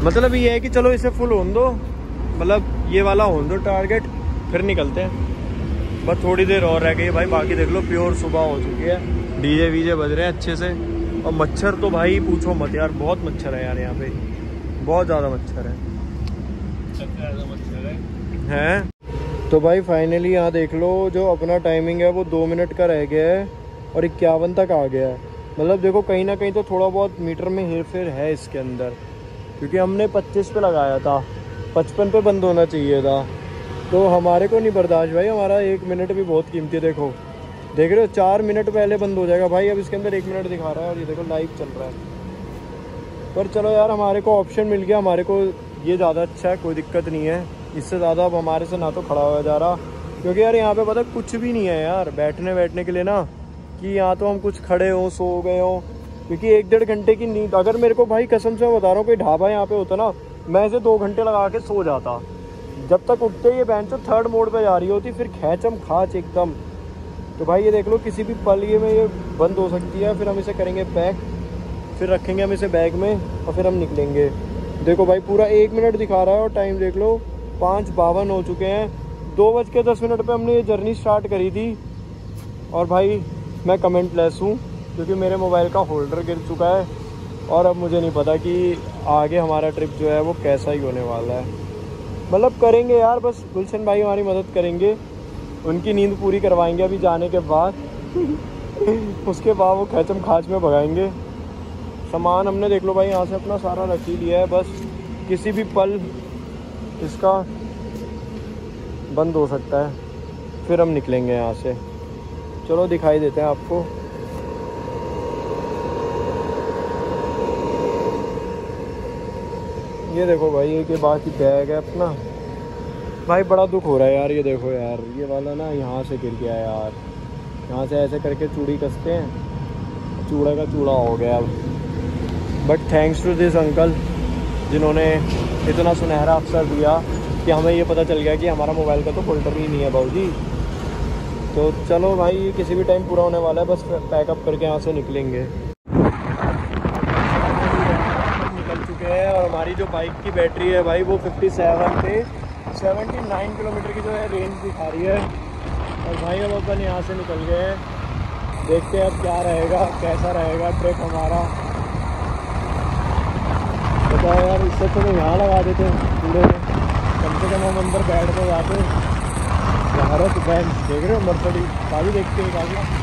Speaker 1: मतलब ये है कि चलो इसे फुल होने दो, मतलब ये वाला होने दो टारगेट, फिर निकलते हैं। बस थोड़ी देर और रह गई है भाई, बाकी देख लो प्योर सुबह हो चुकी है, डीजे वीजे बज रहे हैं अच्छे से। और मच्छर तो भाई पूछो मत यार, बहुत मच्छर है यार यहाँ पे, बहुत ज़्यादा मच्छर है मच्छर है हैं। तो भाई फाइनली यहाँ देख लो, जो अपना टाइमिंग है वो दो मिनट का रह गया है और इक्यावन तक आ गया है। मतलब देखो कहीं ना कहीं तो थोड़ा बहुत मीटर में हेर फेर है इसके अंदर, क्योंकि हमने पच्चीस पे लगाया था, पचपन पे बंद होना चाहिए था। तो हमारे को नहीं बर्दाश्त भाई, हमारा एक मिनट भी बहुत कीमती है। देखो देख रहे हो, चार मिनट पहले बंद हो जाएगा भाई, अब इसके अंदर एक मिनट दिखा रहा है और ये देखो लाइव चल रहा है। पर चलो यार, हमारे को ऑप्शन मिल गया, हमारे को ये ज़्यादा अच्छा है, कोई दिक्कत नहीं है। इससे ज़्यादा अब हमारे से ना तो खड़ा हुआ जा रहा, क्योंकि यार यहाँ पे पता कुछ भी नहीं है यार बैठने बैठने के लिए ना, कि यहाँ तो हम कुछ खड़े हों सो गए हों, क्योंकि एक डेढ़ घंटे की नींद, अगर मेरे को भाई कसम से मैं बता रहा हूँ कोई ढाबा यहाँ पे होता ना, मैं इसे दो घंटे लगा के सो जाता। जब तक उठते ये बेंच तो थर्ड मोड पे जा रही होती, फिर खैचम खाच एकदम। तो भाई ये देख लो, किसी भी पल ये में ये बंद हो सकती है। फिर हम इसे करेंगे पैक, फिर रखेंगे हम इसे बैग में और फिर हम निकलेंगे। देखो भाई पूरा एक मिनट दिखा रहा है और टाइम देख लो पाँच बावन हो चुके हैं। दो बज के दस मिनट पर हमने ये जर्नी स्टार्ट करी थी। और भाई मैं कमेंट लेस हूँ, क्योंकि मेरे मोबाइल का होल्डर गिर चुका है और अब मुझे नहीं पता कि आगे हमारा ट्रिप जो है वो कैसा ही होने वाला है। मतलब करेंगे यार, बस गुलशन भाई हमारी मदद करेंगे, उनकी नींद पूरी करवाएंगे अभी जाने के बाद उसके बाद वो खैचम खाच में भगाएंगे। सामान हमने देख लो भाई यहाँ से अपना सारा रख ही लिया है, बस किसी भी पल इसका बंद हो सकता है, फिर हम निकलेंगे यहाँ से। चलो दिखाई देते हैं आपको। ये देखो भाई, ये के बाकी बैग है अपना। भाई बड़ा दुख हो रहा है यार, ये देखो यार, ये वाला ना यहाँ से गिर गया यार, यहाँ से ऐसे करके चूड़ी कसते हैं, चूड़ा का चूड़ा हो गया अब। But thanks to this uncle, जिन्होंने इतना सुनहरा अवसर दिया कि हमें ये पता चल गया कि हमारा मोबाइल का तो होल्डर ही नहीं है बाबूजी। तो चलो भाई, किसी भी टाइम पूरा होने वाला है, बस पैकअप करके यहाँ से निकलेंगे। निकल चुके हैं और हमारी जो बाइक की बैटरी है भाई वो सत्तावन पे उन्यासी किलोमीटर की जो है रेंज दिखा रही है। और भाई अब अपन यहाँ से निकल गए हैं, देखते हैं अब क्या रहेगा, कैसा रहेगा ट्रिप हमारा। बताओ यार, इससे तो यहाँ लगा देते पूरे में, कम से कम हम अंदर बैठ के जाते। भारत बैंक देख रहे हो, मर्सिडीज काफ़ी देखते हैं काफ़ी।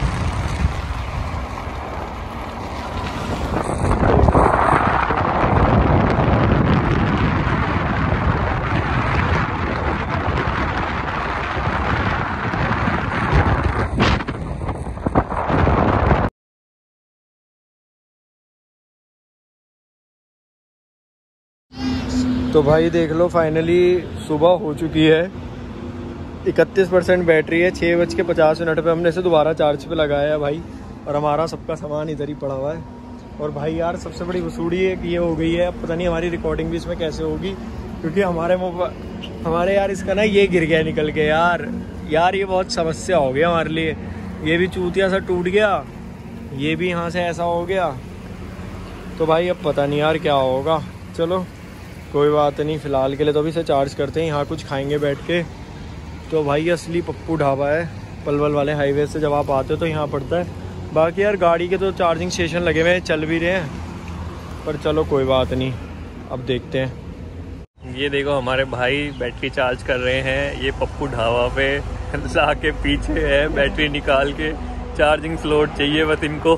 Speaker 1: तो भाई देख लो फाइनली सुबह हो चुकी है, इकतीस परसेंट बैटरी है, छः बज के पचास मिनट पर हमने इसे दोबारा चार्ज पे लगाया है भाई। और हमारा सबका सामान इधर ही पड़ा हुआ है। और भाई यार सबसे बड़ी वसूड़ी है कि ये हो गई है, अब पता नहीं हमारी रिकॉर्डिंग भी इसमें कैसे होगी, क्योंकि हमारे मोबाइल हमारे यार इसका ना ये गिर गया निकल के यार यार ये बहुत समस्या हो गया हमारे लिए। ये भी चूतिया सा टूट गया, ये भी यहाँ से ऐसा हो गया। तो भाई अब पता नहीं यार क्या होगा। चलो कोई बात नहीं, फ़िलहाल के लिए तो अभी इसे चार्ज करते हैं, यहाँ कुछ खाएंगे बैठ के। तो भाई असली पप्पू ढाबा है, पलवल वाले हाईवे से जब आप आते हो तो यहाँ पड़ता है। बाकी यार गाड़ी के तो चार्जिंग स्टेशन लगे हुए हैं, चल भी रहे हैं, पर चलो कोई बात नहीं, अब देखते हैं। ये देखो हमारे भाई बैटरी चार्ज कर रहे हैं, ये पप्पू ढाबा पे ला के पीछे है, बैटरी निकाल के चार्जिंग स्लॉट चाहिए बस इनको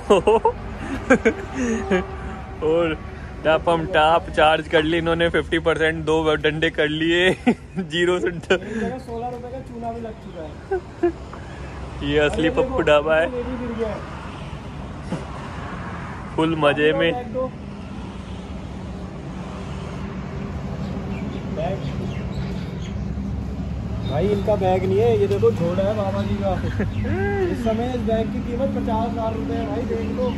Speaker 1: और टाप हम टाप चार्ज कर ली इन्होंने, फिफ्टी परसेंट दो डंडे कर लिए जीरो से सोलह रुपए का चूना भी लग चुका है। ये असली पप्पू ढाबा है, फुल मजे में। भाई इनका बैग नहीं है, ये देखो झोला है बाबा जी का इस समय इस बैग की कीमत पचास हजार रुपए है भाई, देख लो।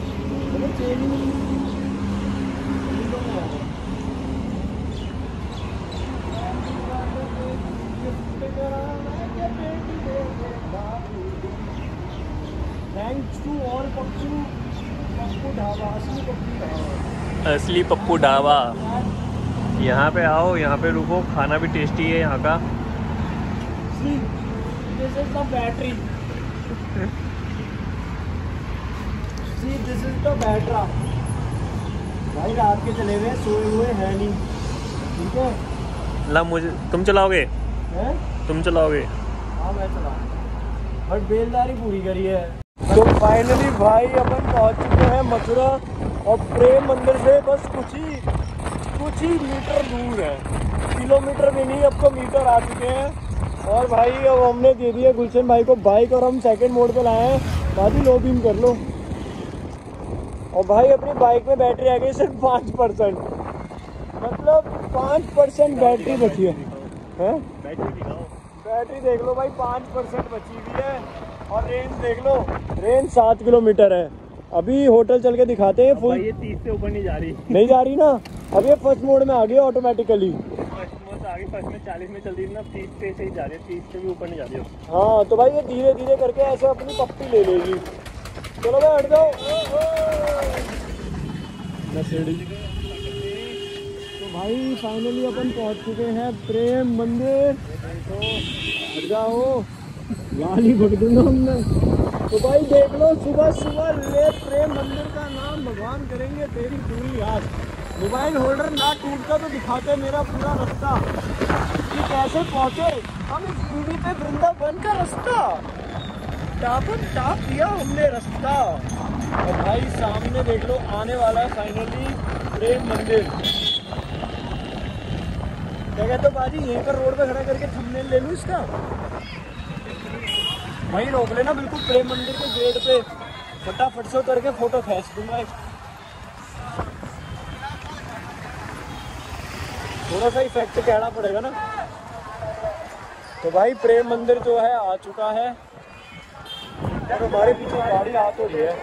Speaker 1: Thanks to all Pappu Dhaba, असली पप्पू ढाबा, असली पप्पू ढाबा। यहाँ पे आओ, यहाँ पे रुको, खाना भी टेस्टी है यहाँ का।
Speaker 3: See, this is the battery. See, this is the battery. भाई रात के चले हुए सोए हुए हैं नहीं, ठीक है।
Speaker 1: ला मुझे तुम चलाओगे?
Speaker 3: हैं?
Speaker 1: तुम चलाओगे?
Speaker 3: हाँ मैं चला, बट बेलदारी पूरी करी है। तो फाइनली भाई अपन पहुंच चुके हैं मथुरा और प्रेम मंदिर से बस कुछ ही कुछ ही मीटर दूर है, किलोमीटर भी नहीं, अब तो मीटर आ चुके हैं। और भाई अब हमने दे दिया गुलशन भाई को बाइक और हम सेकंड मोड पे लाए हैं। बाकी लो बीम कर लो। और भाई अपनी बाइक में बैटरी आ गई सिर्फ पाँच परसेंट, मतलब पाँच परसेंट बैटरी बची है, है?
Speaker 1: बैटरी दिखाओ,
Speaker 3: बैटरी देख लो भाई, पाँच परसेंट बची हुई है। और रेंज देख लो, रेंज सात किलोमीटर है। अभी होटल चल के दिखाते हैं फुल।
Speaker 1: ये तीस से ऊपर नहीं जा रही।
Speaker 3: नहीं जा रही ना, अब ये फर्स्ट मोड में आ गई ऑटोमेटिकली।
Speaker 1: फर्स्ट मोड आगे, फर्स्ट में चालीस में चल रही है ना, तीस पे से ही जा रही है, तीस से भी ऊपर नहीं जा रही है।
Speaker 3: हाँ तो भाई ये धीरे धीरे करके ऐसे अपनी पप्पी ले लेगी। चलो भाई हट जाओ। तो भाई फाइनली अपन पहुंच चुके हैं प्रेम मंदिर। हट जाओ, गाली भग दूंगा हमने। तो भाई देख लो, सुबह सुबह ले प्रेम मंदिर का नाम भगवान करेंगे तेरी पूरी याद। मोबाइल होल्डर ना टूटता तो दिखाते मेरा पूरा रास्ता कि कैसे पहुंचे हम इस पीढ़ी पे वृंदावन का रास्ता। टापर टाप दिया हमने रास्ता। और भाई सामने देख लो आने वाला है फाइनली प्रेम मंदिर। क्या कहते हो बाजी, यहीं पर रोड पे खड़ा करके थंबनेल ले लूं इसका? वहीं रोक लेना बिल्कुल प्रेम मंदिर के गेट पे, फटाफट से उतर के फोटो खींच दूंगा। थोड़ा सा इफेक्ट कहना पड़ेगा ना। तो भाई प्रेम मंदिर जो है आ चुका है और हमारे पीछे गाड़ी आ तो रही है।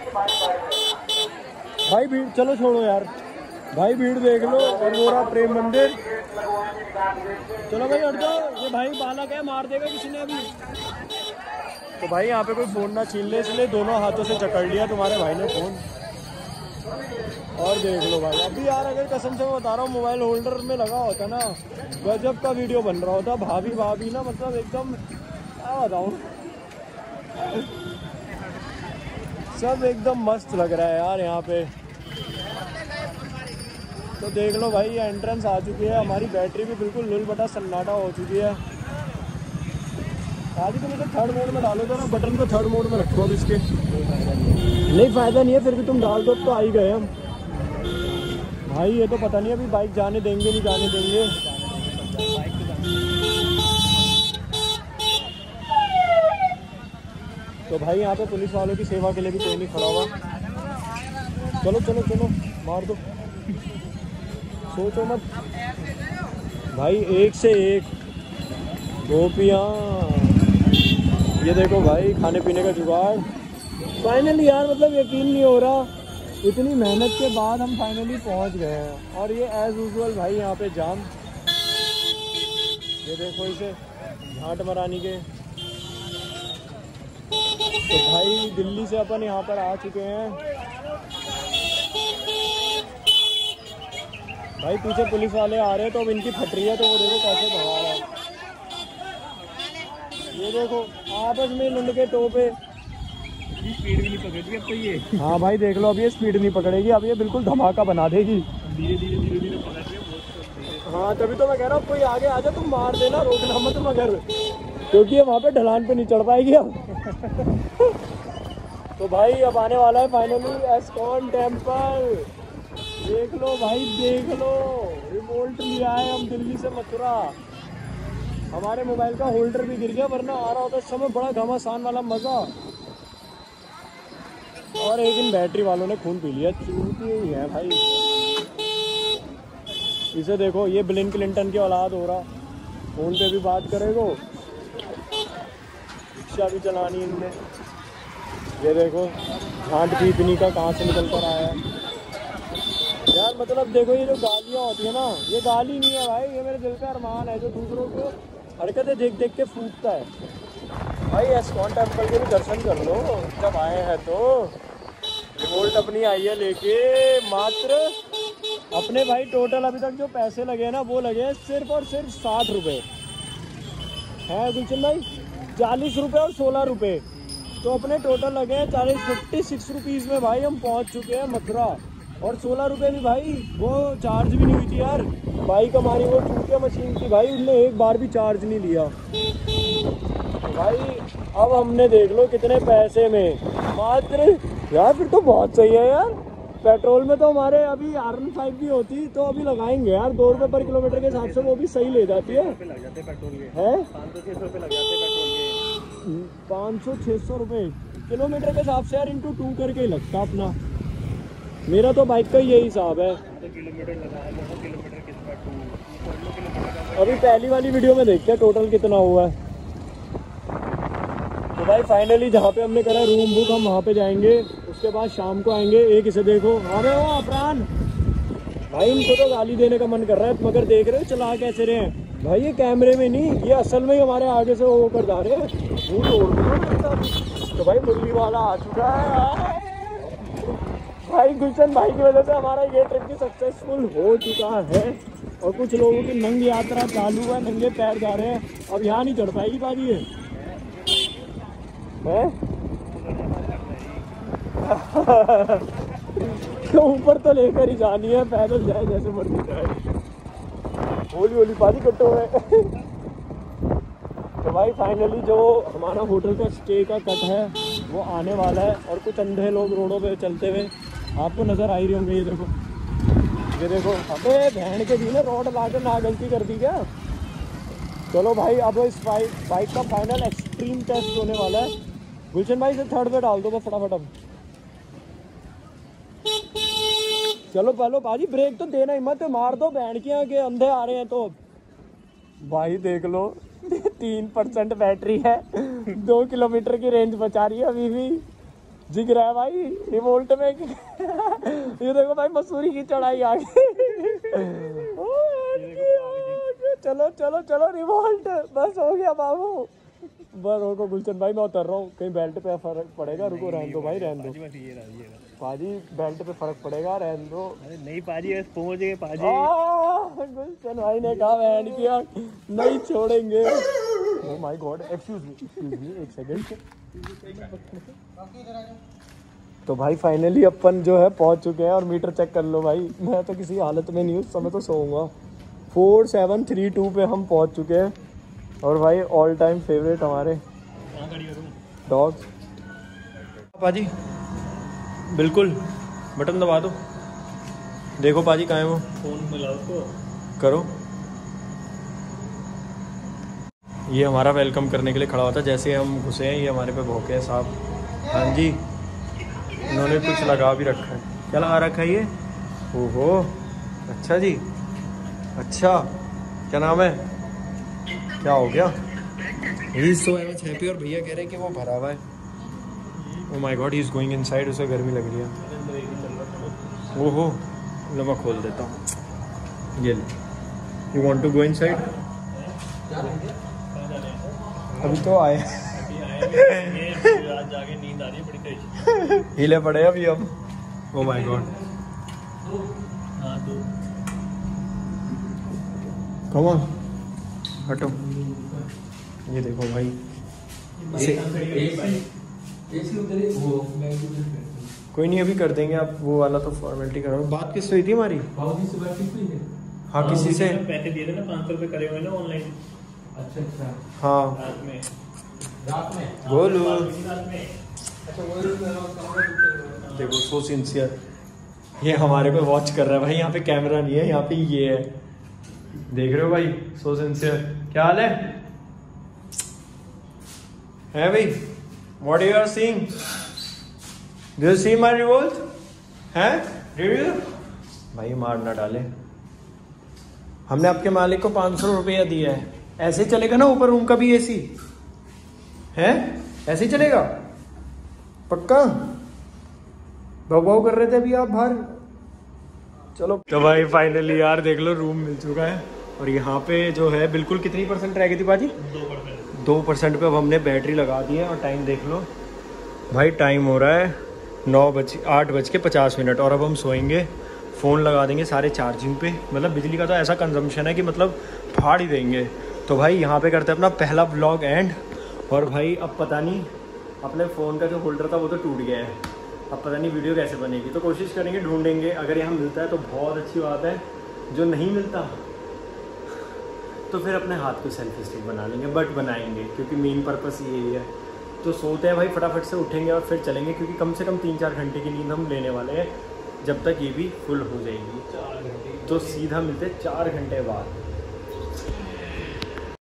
Speaker 3: भाई भीड़, चलो छोड़ो यार, भाई भीड़ देख लो। और वो रहा प्रेम मंदिर। चलो भाई हट जाओ, ये भाई बालक है, मार देगा किसी ने अभी। तो भाई यहाँ पे कोई फोन ना छीन ले, इसलिए दोनों हाथों से जकड़ लिया तुम्हारे भाई ने फोन। और देख लो भाई, अभी यार अगर कसम से मैं बता रहा हूँ मोबाइल होल्डर में लगा होता ना, गजब का वीडियो बन रहा होता। भाभी भाभी ना, मतलब एकदम क्या बताऊँ, सब एकदम मस्त लग रहा है यार यहाँ पे। तो देख लो भाई, ये एंट्रेंस आ चुकी है। हमारी बैटरी भी बिल्कुल लुल बटा सन्नाटा हो चुकी है। आदि तुम इसे थर्ड मोड में डालो तो ना, बटन को थर्ड मोड में रखो अब इसके। नहीं फ़ायदा नहीं है, फिर भी तुम डाल दो तो आ ही गए हम। भाई ये तो पता नहीं अभी बाइक जाने देंगे नहीं जाने देंगे। तो भाई यहाँ पे पुलिस वालों की सेवा के लिए भी कोई नहीं खड़ा हुआ। चलो चलो चलो मार दो, सोचो मत भाई। एक से एक गोपियाँ, ये देखो भाई खाने पीने का जुगाड़। फाइनली यार मतलब यकीन नहीं हो रहा, इतनी मेहनत के बाद हम फाइनली पहुंच गए हैं। और ये एज यूजुअल भाई यहाँ पे जाम, ये देखो इसे झांट मरानी के। तो भाई दिल्ली से अपन यहाँ पर आ चुके हैं। भाई पीछे पुलिस वाले आ रहे हैं, तो अब इनकी फट रही है, तो वो देखो कैसे भगा रहा है। ये देखो आपस में लुंड के टोपे।
Speaker 1: स्पीड भी नहीं पकड़ती अब तो ये।
Speaker 3: हाँ भाई देख लो, अब ये स्पीड नहीं पकड़ेगी, अब ये बिल्कुल धमाका बना देगी।
Speaker 1: धीरे धीरे धीरे धीरे पकड़ रही है बहुत।
Speaker 3: हाँ तभी तो मैं कह रहा हूँ कोई आगे आ जाए तुम मार देना, रोकना मत मगर, क्योंकि ये वहाँ पे ढलान पे नहीं चढ़ पाएगी अब। तो भाई अब आने वाला है फाइनली एस्कॉन टेम्पल। देख लो भाई देख लो, रिवोल्ट लिया है हम दिल्ली से मथुरा। हमारे मोबाइल का होल्डर भी गिर गया, वरना आ रहा होता इस समय बड़ा घमासान वाला मजा। और एक इन बैटरी वालों ने खून पी लिया, चूती ही है भाई। इसे देखो, ये बिल क्लिंटन की औलाद हो रहा, फोन पे भी बात करेगो, रिक्शा भी चलानी इनने। ये देखो झांट भी इतनी का कहाँ से निकल कर आया है यार। मतलब देखो ये जो गालियाँ होती है ना, ये गाली नहीं है भाई, ये मेरे दिल का अरमान है जो दूसरों को हरकतें देख देख के फूटता है। भाई एस्कॉन टेम्पल के भी दर्शन कर लो जब आए हैं तो। रिवोल्ट अपनी आई है लेके मात्र अपने भाई टोटल अभी तक जो पैसे लगे हैं ना वो लगे हैं सिर्फ और सिर्फ साठ रुपये है गुलशन भाई, चालीस रुपये और सोलह रुपये, तो अपने टोटल लगे हैं चालीस फिफ्टी सिक्स रुपीज़ में भाई हम पहुंच चुके हैं मथुरा। और सोलह रुपये भी भाई वो चार्ज भी नहीं हुई थी यार, बाइक हमारी वो चूतिया मशीन थी भाई, उसने एक बार भी चार्ज नहीं लिया। तो भाई अब हमने देख लो कितने पैसे में मात्र, यार फिर तो बहुत सही है यार। पेट्रोल में तो हमारे अभी आर वन फाइव भी होती तो अभी लगाएंगे यार, दो रुपये पर किलोमीटर के हिसाब से वो भी सही ले जाती है।
Speaker 1: लग जाते पेट्रोल के
Speaker 3: है
Speaker 1: पाँच सौ छः सौ रुपये लग जाते पेट्रोल के,
Speaker 3: पाँच सौ छः सौ रुपये किलोमीटर के हिसाब से यार, इंटू टू करके ही लगता अपना। मेरा तो बाइक का यही हिसाब है।
Speaker 1: किलोमीटर लगाया बहुत किलोमीटर कितना टू
Speaker 3: अभी पहली वाली वीडियो में देखते हैं टोटल कितना हुआ है। तो भाई फाइनली जहाँ पे हमने करा रूम बुक हम वहाँ पे जाएंगे, उसके बाद शाम को आएंगे। एक इसे देखो, अरे वो अफरान भाई, इनको तो गाली देने का मन कर रहा है, मगर देख रहे हो चला कैसे रहे हैं भाई, ये कैमरे में नहीं, ये असल में ही हमारे आगे से वो कर जा रहे हैं, मुँह तोड़ दो। तो भाई मुरली वाला आ चुका है भाई, गुलशन भाई की वजह से हमारा ये ट्रिप भी सक्सेसफुल हो चुका है। और कुछ लोगों की नंग यात्रा चालू है, नंगे पैर जा रहे हैं, अब यहाँ नहीं चढ़ पाएगी बाजी है, है? तो ऊपर तो लेकर ही जानी है, पैदल जाए जैसे मर्जी जाए, होली होली पानी कट्टो है। तो भाई फाइनली जो हमारा होटल का स्टे का कट है वो आने वाला है, और कुछ अंधे लोग रोडों पे चलते हुए आपको नज़र आ ही रहे होंगे। ये देखो, ये देखो, हमें बहन के भी ना रोड ला के ना गलती कर दी क्या। चलो भाई अब इस बाइक बाइक का फाइनल एक्सट्रीम टेस्ट होने वाला है। गुलशन भाई से थर्ड पे डाल दो बस फटाफट। अब चलो पहलो बाजी, ब्रेक तो देना ही मत, मार दो बहन की आगे, अंधे आ रहे हैं तो। भाई देख लो तीन परसेंट बैटरी है, दो किलोमीटर की रेंज बचा रही है अभी भी, जिग रहा है भाई रिवोल्ट में। ये देखो भाई मसूरी की चढ़ाई आ गई। चलो चलो चलो रिवोल्ट, बस हो गया बाबू, बस रोको गुलशन भाई, मैं उतर रहा हूँ, कहीं बेल्ट पे फर्क पड़ेगा, रुको रहने दो भाई, रहने दो पाजी, बेल्ट पे फर्क पड़ेगा, रहने दो।
Speaker 1: अरे नहीं पाजी, बस पहुंच गए पाजी।
Speaker 3: गुलशन भाई ने कहा बैंड किया नहीं छोड़ेंगे। Oh my God, excuse me excuse me एक सेकंड। तो भाई फाइनली अपन जो है पहुंच चुके हैं, और मीटर चेक कर लो भाई, मैं तो किसी हालत में नहीं हूँ, उस समय तो सोऊंगा। फोर सेवन थ्री टू पे हम पहुंच चुके हैं, और भाई ऑल टाइम फेवरेट हमारे डॉग्स। पाजी बिल्कुल बटन दबा दो, देखो पाजी कहाँ है वो,
Speaker 1: फोन मिलाओ उसको,
Speaker 3: करो। ये हमारा वेलकम करने के लिए खड़ा होता है, जैसे हम घुसे हैं ये हमारे पे भौंके हैं साहब। हाँ जी, इन्होंने कुछ लगा भी रखा है, क्या लगा रखा है ये, ओहो अच्छा जी, अच्छा क्या नाम है, क्या हो गया, he is so much happy, और भैया कह रहे हैं कि वो भरा हुआ है। Oh my God, he is going inside, उसे गर्मी लग रही है। ओहो लो मैं खोल देता हूँ, ये you want to go inside, अभी तो आए
Speaker 1: जाके नींद आ रही है बड़ी तेज,
Speaker 3: हिले पड़े अभी हम। Oh my god, come on हटो, ये देखो भाई, कोई नहीं अभी कर देंगे, आप वो वाला तो फॉर्मेलिटी करो। बात किससे हुई थी हमारी, हाँ किसी से,
Speaker 1: पैसे दिए थे ना पाँच सौ रुपये करे हुए ना ऑनलाइन।
Speaker 3: अच्छा अच्छा हाँ
Speaker 1: रात में
Speaker 3: रात में बोलो,
Speaker 1: रात में
Speaker 3: देखो सो सिंसियर, ये हमारे पे वॉच कर रहा है भाई, यहाँ पे कैमरा नहीं है, यहाँ पे ये है, देख रहे हो भाई, सो सिंसियर। क्या हाल है है भाई, what you are seeing, do you see my revolt, हैं रिव्यू भाई, मार ना डाले, हमने आपके मालिक को पाँच सौ रुपया दिया है, ऐसे चलेगा ना ऊपर रूम का भी एसी है, ऐसे ही चलेगा पक्का, भाव भाव कर रहे थे अभी आप बाहर। चलो तो भाई फाइनली यार देख लो रूम मिल चुका है, और यहाँ पे जो है बिल्कुल कितनी परसेंट रह गई थी बाजी,
Speaker 1: दो परसेंट
Speaker 3: दो परसेंट पे अब हमने बैटरी लगा दी है, और टाइम देख लो भाई, टाइम हो रहा है नौ बज आठ बज के पचास मिनट, और अब हम सोएंगे
Speaker 1: फ़ोन लगा देंगे सारे चार्जिंग पे। मतलब बिजली का तो ऐसा कंजम्पशन है कि मतलब फाड़ ही देंगे। तो भाई यहाँ पे करते हैं अपना पहला व्लॉग एंड। और भाई अब पता नहीं, अपने फ़ोन का जो होल्डर था वो तो टूट गया है, अब पता नहीं वीडियो कैसे बनेगी। तो कोशिश करेंगे, ढूंढेंगे, अगर यहाँ मिलता है तो बहुत अच्छी बात है, जो नहीं मिलता तो फिर अपने हाथ को सेल्फी स्टिक बना लेंगे, बट बनाएंगे क्योंकि मेन पर्पस यही है। तो सोते हैं भाई, फटाफट से उठेंगे और फिर चलेंगे, क्योंकि कम से कम तीन चार घंटे की नींद हम लेने वाले हैं, जब तक ये भी फुल हो जाएगी। तो सीधा मिलते हैं चार घंटे बाद।